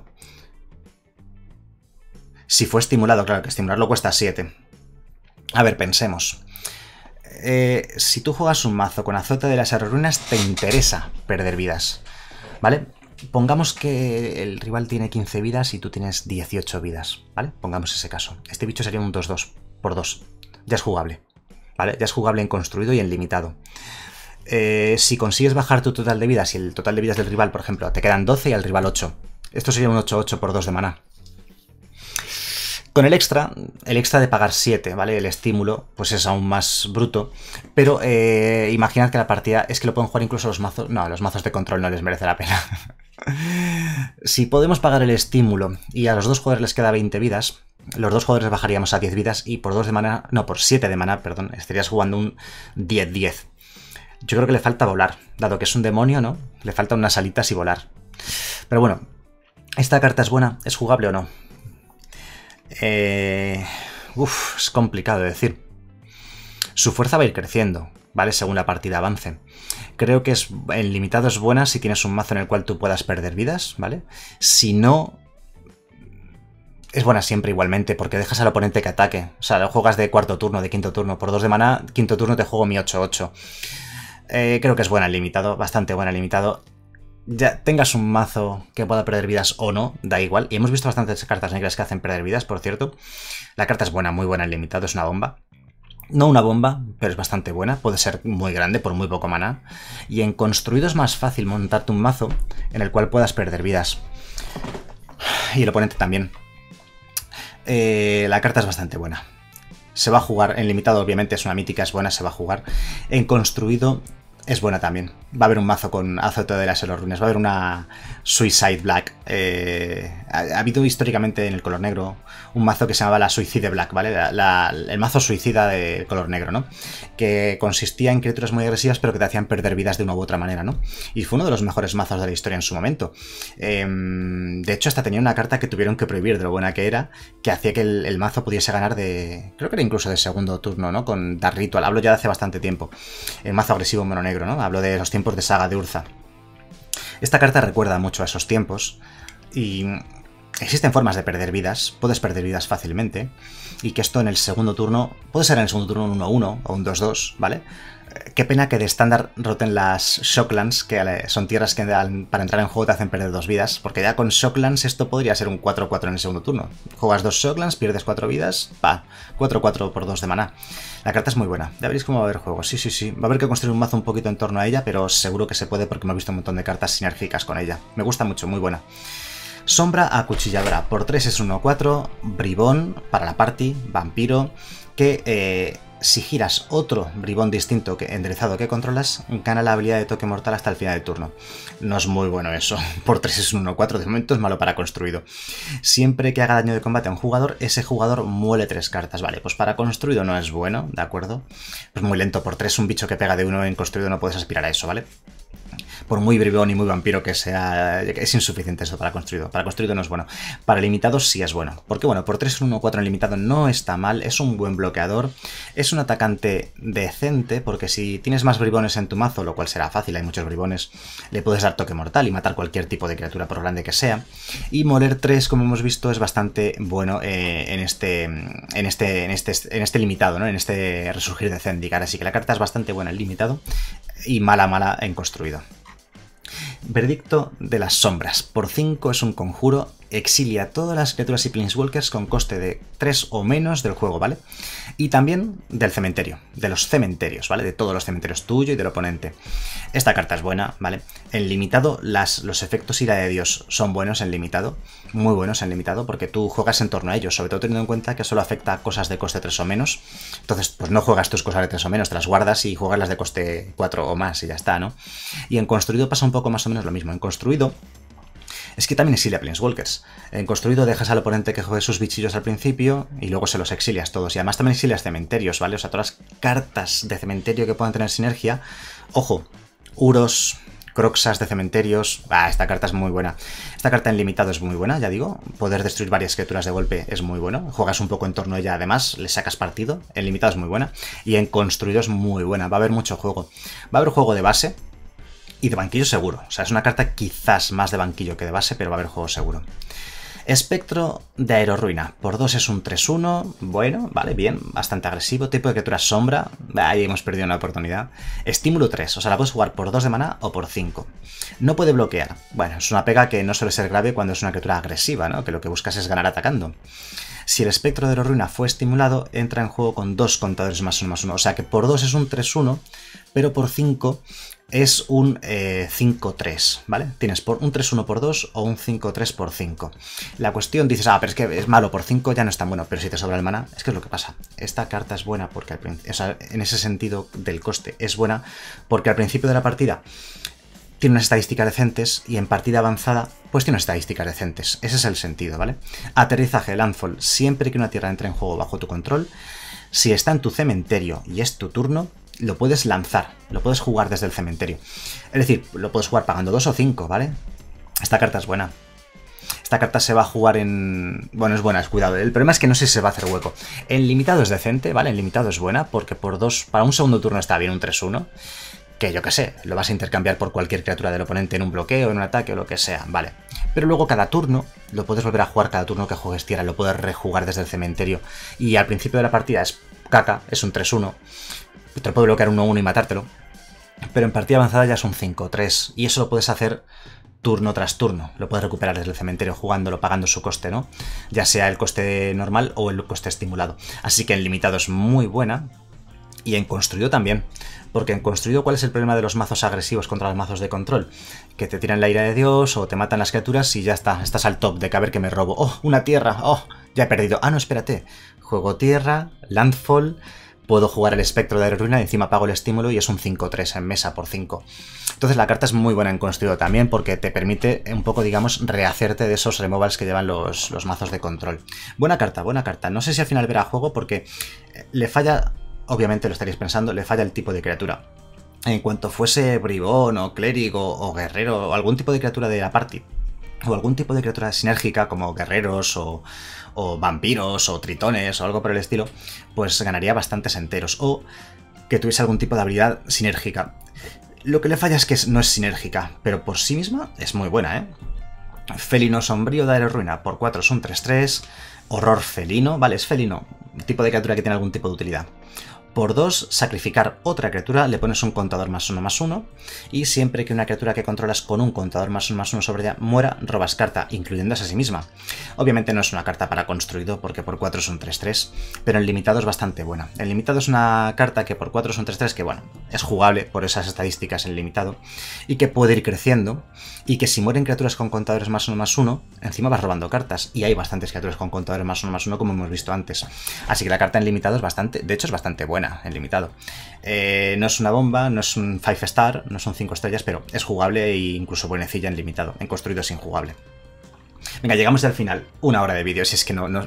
Si fue estimulado, claro que estimularlo cuesta siete. A ver, pensemos. Eh, si tú juegas un mazo con azote de las aerolíneas, te interesa perder vidas, ¿vale? Pongamos que el rival tiene quince vidas y tú tienes dieciocho vidas, ¿vale? Pongamos ese caso. Este bicho sería un dos dos por dos. Ya es jugable, ¿vale? Ya es jugable en construido y en limitado. Eh, si consigues bajar tu total de vidas y el total de vidas del rival, por ejemplo, te quedan doce y al rival ocho. Esto sería un ocho ocho por dos de maná. Con el extra, el extra de pagar siete, ¿vale? El estímulo, pues es aún más bruto. Pero eh, imaginad que la partida es que lo pueden jugar incluso los mazos... No, los mazos de control no les merece la pena. Si podemos pagar el estímulo y a los dos jugadores les queda veinte vidas, los dos jugadores bajaríamos a diez vidas y por dos de maná... No, por siete de maná, perdón, estarías jugando un diez diez. Yo creo que le falta volar, dado que es un demonio, ¿no? Le faltan unas alitas y volar. Pero bueno, ¿esta carta es buena? ¿Es jugable o no? Eh, uf, es complicado de decir. Su fuerza va a ir creciendo, ¿vale? Según la partida avance. Creo que es, en limitado es buena si tienes un mazo en el cual tú puedas perder vidas, ¿vale? Si no, es buena siempre igualmente, porque dejas al oponente que ataque. O sea, lo juegas de cuarto turno, de quinto turno. Por dos de maná, quinto turno te juego mi ocho ocho. Eh, creo que es buena en limitado, bastante buena en limitado. Ya tengas un mazo que pueda perder vidas o no, da igual. Y hemos visto bastantes cartas negras que hacen perder vidas, por cierto. La carta es buena, muy buena en limitado, es una bomba. No una bomba, pero es bastante buena. Puede ser muy grande por muy poco maná. Y en construido es más fácil montarte un mazo en el cual puedas perder vidas. Y el oponente también. Eh, la carta es bastante buena. Se va a jugar, en limitado obviamente es una mítica, es buena, se va a jugar. En construido es buena también. Va a haber un mazo con azote de las ruinas, va a haber una Suicide Black. Eh, ha, ha habido históricamente en el color negro un mazo que se llamaba la Suicide Black, ¿vale? La, la, el mazo suicida de color negro, ¿no? Que consistía en criaturas muy agresivas pero que te hacían perder vidas de una u otra manera, ¿no? Y fue uno de los mejores mazos de la historia en su momento. Eh, de hecho, hasta tenía una carta que tuvieron que prohibir de lo buena que era, que hacía que el, el mazo pudiese ganar de... Creo que era incluso de segundo turno, ¿no? Con Dark Ritual. Hablo ya de hace bastante tiempo. El mazo agresivo mono negro, ¿no? Hablo de los tiempos de Saga de Urza. Esta carta recuerda mucho a esos tiempos y existen formas de perder vidas, puedes perder vidas fácilmente y que esto en el segundo turno, puede ser en el segundo turno un uno uno o un dos dos, ¿vale? Qué pena que de estándar roten las Shocklands, que son tierras que para entrar en juego te hacen perder dos vidas, porque ya con Shocklands esto podría ser un cuatro cuatro en el segundo turno. Juegas dos Shocklands, pierdes cuatro vidas, pa, cuatro cuatro por dos de maná. La carta es muy buena, ya veréis cómo va a haber juego, sí, sí, sí. Va a haber que construir un mazo un poquito en torno a ella, pero seguro que se puede porque hemos visto un montón de cartas sinérgicas con ella. Me gusta mucho, muy buena. Sombra Acuchilladora, por tres es uno cuatro, bribón para la party, vampiro, que... Eh, si giras otro bribón distinto que enderezado que controlas, gana la habilidad de toque mortal hasta el final del turno. No es muy bueno eso. Por tres es un uno cuatro, de momento es malo para construido. Siempre que haga daño de combate a un jugador, ese jugador muele tres cartas. Vale, pues para construido no es bueno, ¿de acuerdo? Pues muy lento, por tres un bicho que pega de uno en construido no puedes aspirar a eso, ¿vale? Por muy bribón y muy vampiro que sea, es insuficiente eso para construido. Para construido no es bueno. Para limitado sí es bueno. Porque bueno, por tres uno cuatro en limitado no está mal. Es un buen bloqueador. Es un atacante decente. Porque si tienes más bribones en tu mazo, lo cual será fácil, hay muchos bribones, le puedes dar toque mortal y matar cualquier tipo de criatura por grande que sea. Y moler tres, como hemos visto, es bastante bueno eh, en, este, en, este, en, este, en este limitado, ¿no? En este resurgir de Zendikar. Así que la carta es bastante buena en limitado y mala mala en construido. Veredicto de las sombras. Por cinco es un conjuro exilia todas las criaturas y planeswalkers con coste de tres o menos del juego, ¿vale? Y también del cementerio, de los cementerios, ¿vale? De todos los cementerios tuyo y del oponente. Esta carta es buena, ¿vale? En limitado, las, los efectos ira de Dios son buenos en limitado, muy buenos en limitado, porque tú juegas en torno a ellos, sobre todo teniendo en cuenta que solo afecta a cosas de coste tres o menos. Entonces, pues no juegas tus cosas de tres o menos, te las guardas y juegas las de coste cuatro o más y ya está, ¿no? Y en construido pasa un poco más o menos lo mismo. En construido es que también exilia Planeswalkers. En construido dejas al oponente que juegue sus bichillos al principio y luego se los exilias todos. Y además también exilias cementerios, ¿vale? O sea, todas las cartas de cementerio que puedan tener sinergia. Ojo, Uros, Croxas de cementerios. Ah, esta carta es muy buena. Esta carta en limitado es muy buena, ya digo. Poder destruir varias criaturas de golpe es muy bueno. Juegas un poco en torno a ella, además, le sacas partido. En limitado es muy buena. Y en construido es muy buena. Va a haber mucho juego. Va a haber juego de base. Y de banquillo seguro. O sea, es una carta quizás más de banquillo que de base, pero va a haber juego seguro. Espectro de Aerorruina. Por dos es un tres uno. Bueno, vale, bien. Bastante agresivo. Tipo de criatura sombra. Ahí hemos perdido una oportunidad. Estímulo tres. O sea, la puedes jugar por dos de mana o por cinco. No puede bloquear. Bueno, es una pega que no suele ser grave cuando es una criatura agresiva, ¿no? Que lo que buscas es ganar atacando. Si el espectro de Aerorruina fue estimulado, entra en juego con dos contadores más uno más uno. O sea que por dos es un tres uno, pero por cinco es un eh, cinco tres, ¿vale? Tienes por un tres uno por dos o un cinco tres por cinco. La cuestión, dices, ah, pero es que es malo por cinco, ya no es tan bueno, pero si te sobra el mana, es que es lo que pasa. Esta carta es buena porque al principio, o sea, en ese sentido del coste, es buena porque al principio de la partida tiene unas estadísticas decentes y en partida avanzada pues tiene unas estadísticas decentes. Ese es el sentido, ¿vale? Aterrizaje, landfall, siempre que una tierra entre en juego bajo tu control, si está en tu cementerio y es tu turno, lo puedes lanzar, lo puedes jugar desde el cementerio. Es decir, lo puedes jugar pagando dos o cinco, ¿vale? Esta carta es buena. Esta carta se va a jugar en... Bueno, es buena, es cuidado. El problema es que no sé si se va a hacer hueco. En limitado es decente, ¿vale? En limitado es buena porque por dos... Para un segundo turno está bien un tres uno. Que yo qué sé, lo vas a intercambiar por cualquier criatura del oponente en un bloqueo, en un ataque o lo que sea, vale. Pero luego cada turno, lo puedes volver a jugar cada turno que juegues tierra, lo puedes rejugar desde el cementerio. Y al principio de la partida es caca, es un tres uno. Te lo puede bloquear uno uno y matártelo. Pero en partida avanzada ya es un cinco tres. Y eso lo puedes hacer turno tras turno. Lo puedes recuperar desde el cementerio jugándolo, pagando su coste, ¿no? Ya sea el coste normal o el coste estimulado. Así que en limitado es muy buena. Y en construido también. Porque en construido, ¿cuál es el problema de los mazos agresivos contra los mazos de control? Que te tiran la ira de Dios o te matan las criaturas y ya está. Estás al top de que a ver que me robo. ¡Oh, una tierra! ¡Oh, ya he perdido! Ah, no, espérate. Juego tierra, landfall... Puedo jugar el espectro de Aerorruina y encima pago el estímulo y es un cinco tres en mesa por cinco. Entonces la carta es muy buena en construido también porque te permite un poco, digamos, rehacerte de esos removals que llevan los, los mazos de control. Buena carta, buena carta. No sé si al final verá juego porque le falla, obviamente lo estaréis pensando, le falla el tipo de criatura. En cuanto fuese bribón o clérigo o guerrero o algún tipo de criatura de la party, o algún tipo de criatura sinérgica como guerreros o, o vampiros o tritones o algo por el estilo, pues ganaría bastantes enteros. O que tuviese algún tipo de habilidad sinérgica. Lo que le falla es que no es sinérgica, pero por sí misma es muy buena, ¿eh? Felino sombrío de Aerorruina, por cuatro es un tres tres. Horror felino, vale, es felino, tipo de criatura que tiene algún tipo de utilidad. Por dos, sacrificar otra criatura, le pones un contador más uno más uno, y siempre que una criatura que controlas con un contador más uno más uno sobre ella muera, robas carta, incluyéndose a sí misma. Obviamente no es una carta para construido, porque por cuatro es un tres tres, pero en limitado es bastante buena. En limitado es una carta que por cuatro es un tres tres, que bueno, es jugable por esas estadísticas en limitado, y que puede ir creciendo, y que si mueren criaturas con contadores más uno más uno, encima vas robando cartas, y hay bastantes criaturas con contadores más uno más uno como hemos visto antes. Así que la carta en limitado es bastante, de hecho es bastante buena en limitado. Eh, no es una bomba, no es un cinco star, no son cinco estrellas, pero es jugable e incluso buenecilla en limitado. En construido es injugable. Venga, llegamos al final. Una hora de vídeo, si es que no... no...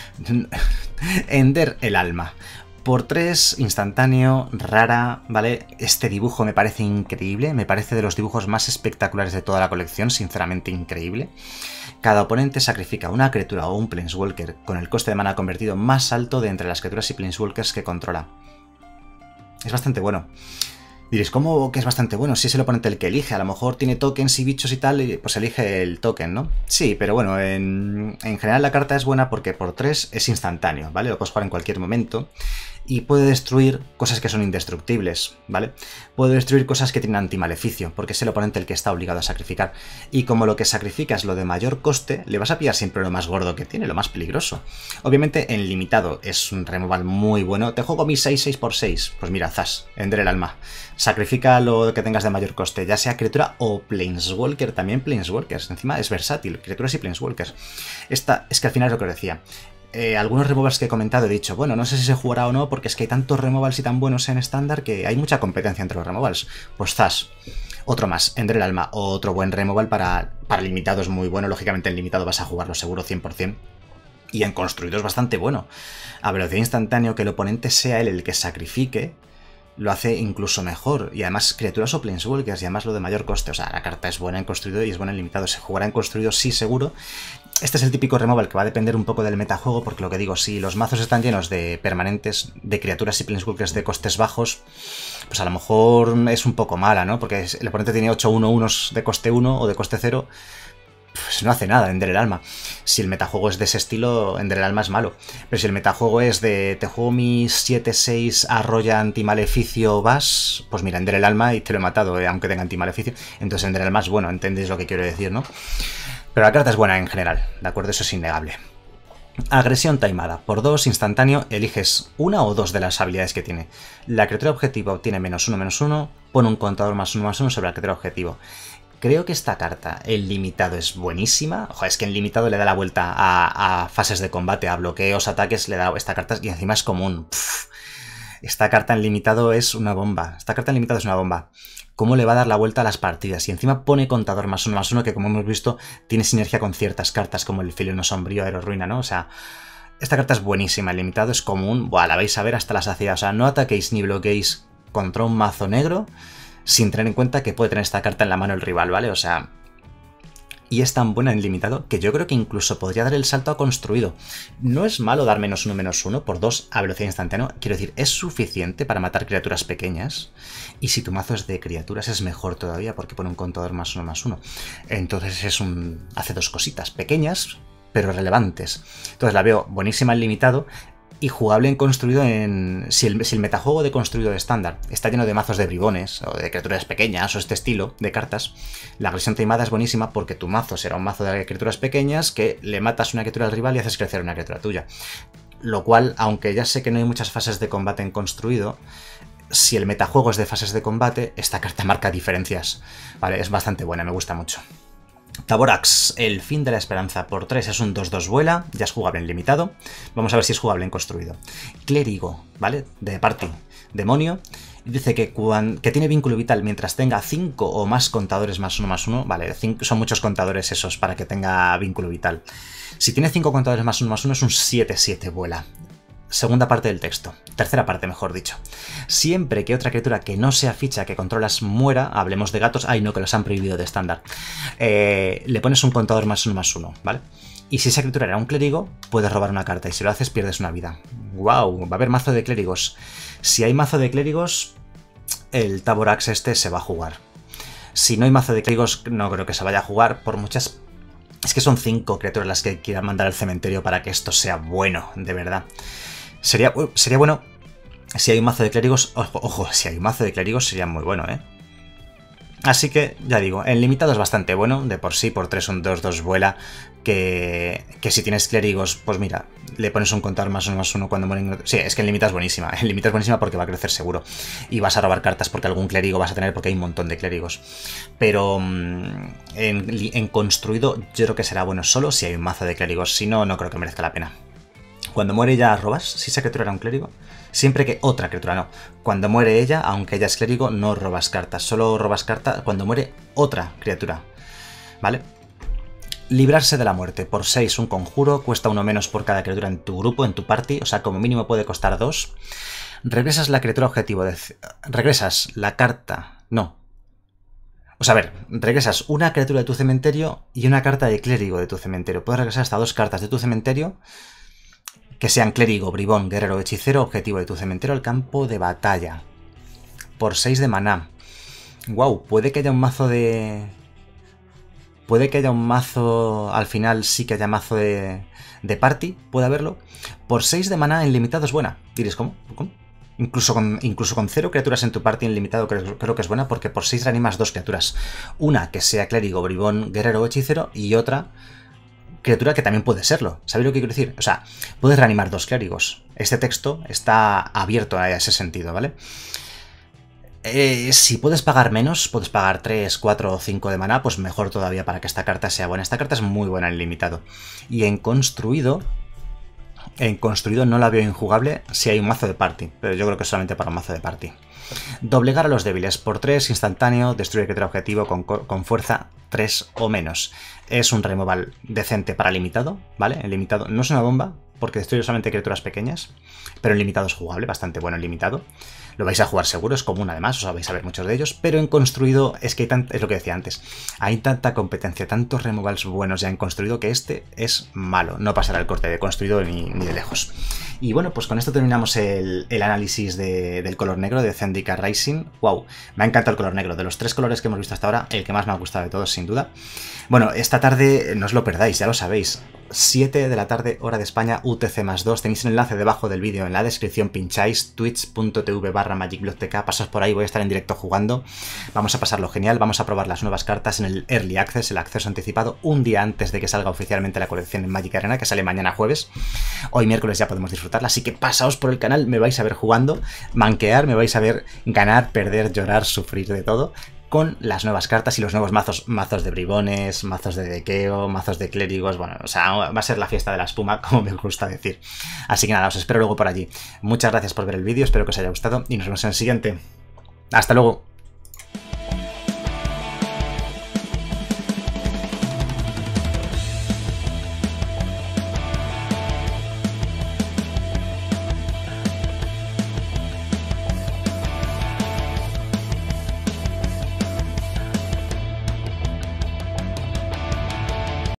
Ender el alma. Por tres, instantáneo, rara, ¿vale? Este dibujo me parece increíble, me parece de los dibujos más espectaculares de toda la colección, sinceramente increíble. Cada oponente sacrifica una criatura o un Planeswalker con el coste de mana convertido más alto de entre las criaturas y Planeswalkers que controla. Es bastante bueno. Diréis, ¿cómo que es bastante bueno? Si es el oponente el que elige, a lo mejor tiene tokens y bichos y tal, pues elige el token, ¿no? Sí, pero bueno, en, en general la carta es buena porque por tres es instantáneo, ¿vale? Lo puedes jugar en cualquier momento. y puede destruir cosas que son indestructibles, ¿vale? Puede destruir cosas que tienen antimaleficio, porque es el oponente el que está obligado a sacrificar. Y como lo que sacrifica es lo de mayor coste, le vas a pillar siempre lo más gordo que tiene, lo más peligroso. Obviamente en limitado es un removal muy bueno. Te juego mi seis seis por seis. Pues mira, zas, Ender el alma. Sacrifica lo que tengas de mayor coste, ya sea criatura o Planeswalker, también Planeswalkers. Encima es versátil, criaturas y Planeswalkers. Esta es que al final es lo que os decía. Eh, algunos removals que he comentado he dicho, bueno, no sé si se jugará o no, porque es que hay tantos removals y tan buenos en estándar que hay mucha competencia entre los removals. Pues zas, otro más, Ender el alma, otro buen removal para, para limitado es muy bueno, lógicamente en limitado vas a jugarlo seguro cien por cien. Y en construido es bastante bueno. A velocidad instantánea, que el oponente sea él el que sacrifique, lo hace incluso mejor. Y además criaturas o Planeswalkers, y además lo de mayor coste. O sea, la carta es buena en construido y es buena en limitado. Se jugará en construido, sí, seguro. Este es el típico removal que va a depender un poco del metajuego, porque lo que digo, si los mazos están llenos de permanentes, de criaturas y Planeswalkers de costes bajos, pues a lo mejor es un poco mala, ¿no? Porque el oponente tiene ocho uno unos de coste uno o de coste cero, pues no hace nada, Ender el alma. Si el metajuego es de ese estilo, Ender el alma es malo. Pero si el metajuego es de te juego mi siete seis arrolla antimaleficio vas, pues mira, Ender el alma y te lo he matado, eh, aunque tenga antimaleficio. Entonces Ender el alma es bueno, entendéis lo que quiero decir, ¿no? Pero la carta es buena en general, ¿de acuerdo? Eso es innegable. Agresión taimada. Por dos, instantáneo, eliges una o dos de las habilidades que tiene. La criatura objetivo obtiene menos uno, menos uno, pone un contador más uno, más uno sobre la criatura objetivo. Creo que esta carta, en limitado, es buenísima. Ojo, es que en limitado le da la vuelta a, a fases de combate, a bloqueos, ataques, le da esta carta y encima es común. Pff, esta carta en limitado es una bomba. Esta carta en limitado es una bomba. ¿Cómo le va a dar la vuelta a las partidas? Y encima pone contador más uno, más uno, que como hemos visto, tiene sinergia con ciertas cartas, como el Filión Sombrío, Aerorruina, ¿no? O sea, esta carta es buenísima. El limitado es común. Buah, la vais a ver hasta la saciedad. O sea, no ataquéis ni bloqueéis contra un mazo negro sin tener en cuenta que puede tener esta carta en la mano el rival, ¿vale? O sea, y es tan buena en limitado que yo creo que incluso podría dar el salto a construido. No es malo dar menos uno, menos uno por dos a velocidad instantánea. Quiero decir, es suficiente para matar criaturas pequeñas. Y si tu mazo es de criaturas es mejor todavía porque pone un contador más uno, más uno. Entonces es un hace dos cositas pequeñas, pero relevantes. Entonces la veo buenísima en limitado. Y jugable en construido en... Si el, si el metajuego de construido estándar está lleno de mazos de bribones, o de criaturas pequeñas, o este estilo de cartas, la agresión taimada es buenísima porque tu mazo será un mazo de criaturas pequeñas que le matas una criatura al rival y haces crecer una criatura tuya. Lo cual, aunque ya sé que no hay muchas fases de combate en construido, si el metajuego es de fases de combate, esta carta marca diferencias. Vale, es bastante buena, me gusta mucho. Taborax, el fin de la esperanza, por tres es un dos dos vuela, ya es jugable en limitado. Vamos a ver si es jugable en construido. Clérigo, ¿vale? De party, demonio. Dice que, cuando, que tiene vínculo vital mientras tenga cinco o más contadores más uno más uno. Vale, cinco, son muchos contadores esos para que tenga vínculo vital. Si tiene cinco contadores más uno más uno es un siete siete vuela. Segunda parte del texto. Tercera parte, mejor dicho. Siempre que otra criatura que no sea ficha que controlas muera, hablemos de gatos, ay no, que los han prohibido de estándar, eh, le pones un contador más uno más uno, ¿vale? Y si esa criatura era un clérigo, puedes robar una carta y si lo haces pierdes una vida. ¡Wow! Va a haber mazo de clérigos. Si hay mazo de clérigos, el Taborax este se va a jugar. Si no hay mazo de clérigos, no creo que se vaya a jugar por muchas... Es que son cinco criaturas las que quieran mandar al cementerio para que esto sea bueno, de verdad. Sería, uh, sería bueno si hay un mazo de clérigos. Ojo, ojo, si hay un mazo de clérigos sería muy bueno, ¿eh? Así que, ya digo, en limitado es bastante bueno. De por sí, por tres un dos dos vuela. Que, que si tienes clérigos, pues mira, le pones un contador más uno más uno cuando mueren. Sí, es que en limitado es buenísima. En limitado es buenísima porque va a crecer seguro. Y vas a robar cartas porque algún clérigo vas a tener porque hay un montón de clérigos. Pero en, en construido yo creo que será bueno solo si hay un mazo de clérigos. Si no, no creo que merezca la pena. Cuando muere ella robas, si esa criatura era un clérigo. Siempre que otra criatura no. Cuando muere ella, aunque ella es clérigo, no robas cartas. Solo robas cartas cuando muere otra criatura. ¿Vale? Librarse de la muerte. Por seis un conjuro. Cuesta uno menos por cada criatura en tu grupo, en tu party. O sea, como mínimo puede costar dos. Regresas la criatura objetivo. De... Regresas la carta... No. O sea, a ver, regresas una criatura de tu cementerio y una carta de clérigo de tu cementerio. Puedes regresar hasta dos cartas de tu cementerio que sean clérigo, bribón, guerrero, hechicero, objetivo de tu cementerio al campo de batalla. Por seis de maná. Wow, puede que haya un mazo de... Puede que haya un mazo... Al final sí que haya mazo de, de party, puede haberlo. Por seis de maná en limitado es buena. Diréis, ¿cómo? ¿Cómo? Incluso con, incluso con cero criaturas en tu party en limitado creo, creo que es buena, porque por seis reanimas dos criaturas. Una que sea clérigo, bribón, guerrero o hechicero, y otra criatura que también puede serlo. ¿Sabéis lo que quiero decir? O sea, puedes reanimar dos clérigos. Este texto está abierto a ese sentido, ¿vale? Eh, si puedes pagar menos, puedes pagar tres, cuatro o cinco de maná, pues mejor todavía para que esta carta sea buena. Esta carta es muy buena en limitado. Y en construido... En construido no la veo injugable si hay un mazo de party, pero yo creo que solamente para un mazo de party. Doblegar a los débiles por tres, instantáneo, destruye criatura objetivo con, con fuerza tres o menos. Es un removal decente para limitado, ¿vale? En limitado no es una bomba, porque destruye solamente criaturas pequeñas, pero en limitado es jugable, bastante bueno en limitado. Lo vais a jugar seguro, es común además, os vais a ver muchos de ellos, pero en construido es que hay tant es lo que decía antes, hay tanta competencia, tantos removals buenos ya en construido que este es malo, no pasará el corte de construido ni, ni de lejos. Y bueno, pues con esto terminamos el, el análisis de, del color negro de Zendikar Rising. Wow, me ha encantado el color negro, de los tres colores que hemos visto hasta ahora, el que más me ha gustado de todos, sin duda. Bueno, esta tarde no os lo perdáis, ya lo sabéis. siete de la tarde, hora de España, U T C más dos. Tenéis el enlace debajo del vídeo en la descripción, pincháis twitch.tv barra magicblocktk, pasad por ahí, voy a estar en directo jugando. Vamos a pasarlo genial, vamos a probar las nuevas cartas en el Early Access, el acceso anticipado, un día antes de que salga oficialmente la colección en Magic Arena, que sale mañana jueves. Hoy miércoles ya podemos disfrutarla, así que pasaos por el canal, me vais a ver jugando, manquear, me vais a ver ganar, perder, llorar, sufrir de todo, con las nuevas cartas y los nuevos mazos, mazos de bribones, mazos de dequeo, mazos de clérigos, bueno, o sea, va a ser la fiesta de la espuma, como me gusta decir. Así que nada, os espero luego por allí. Muchas gracias por ver el vídeo, espero que os haya gustado y nos vemos en el siguiente. ¡Hasta luego!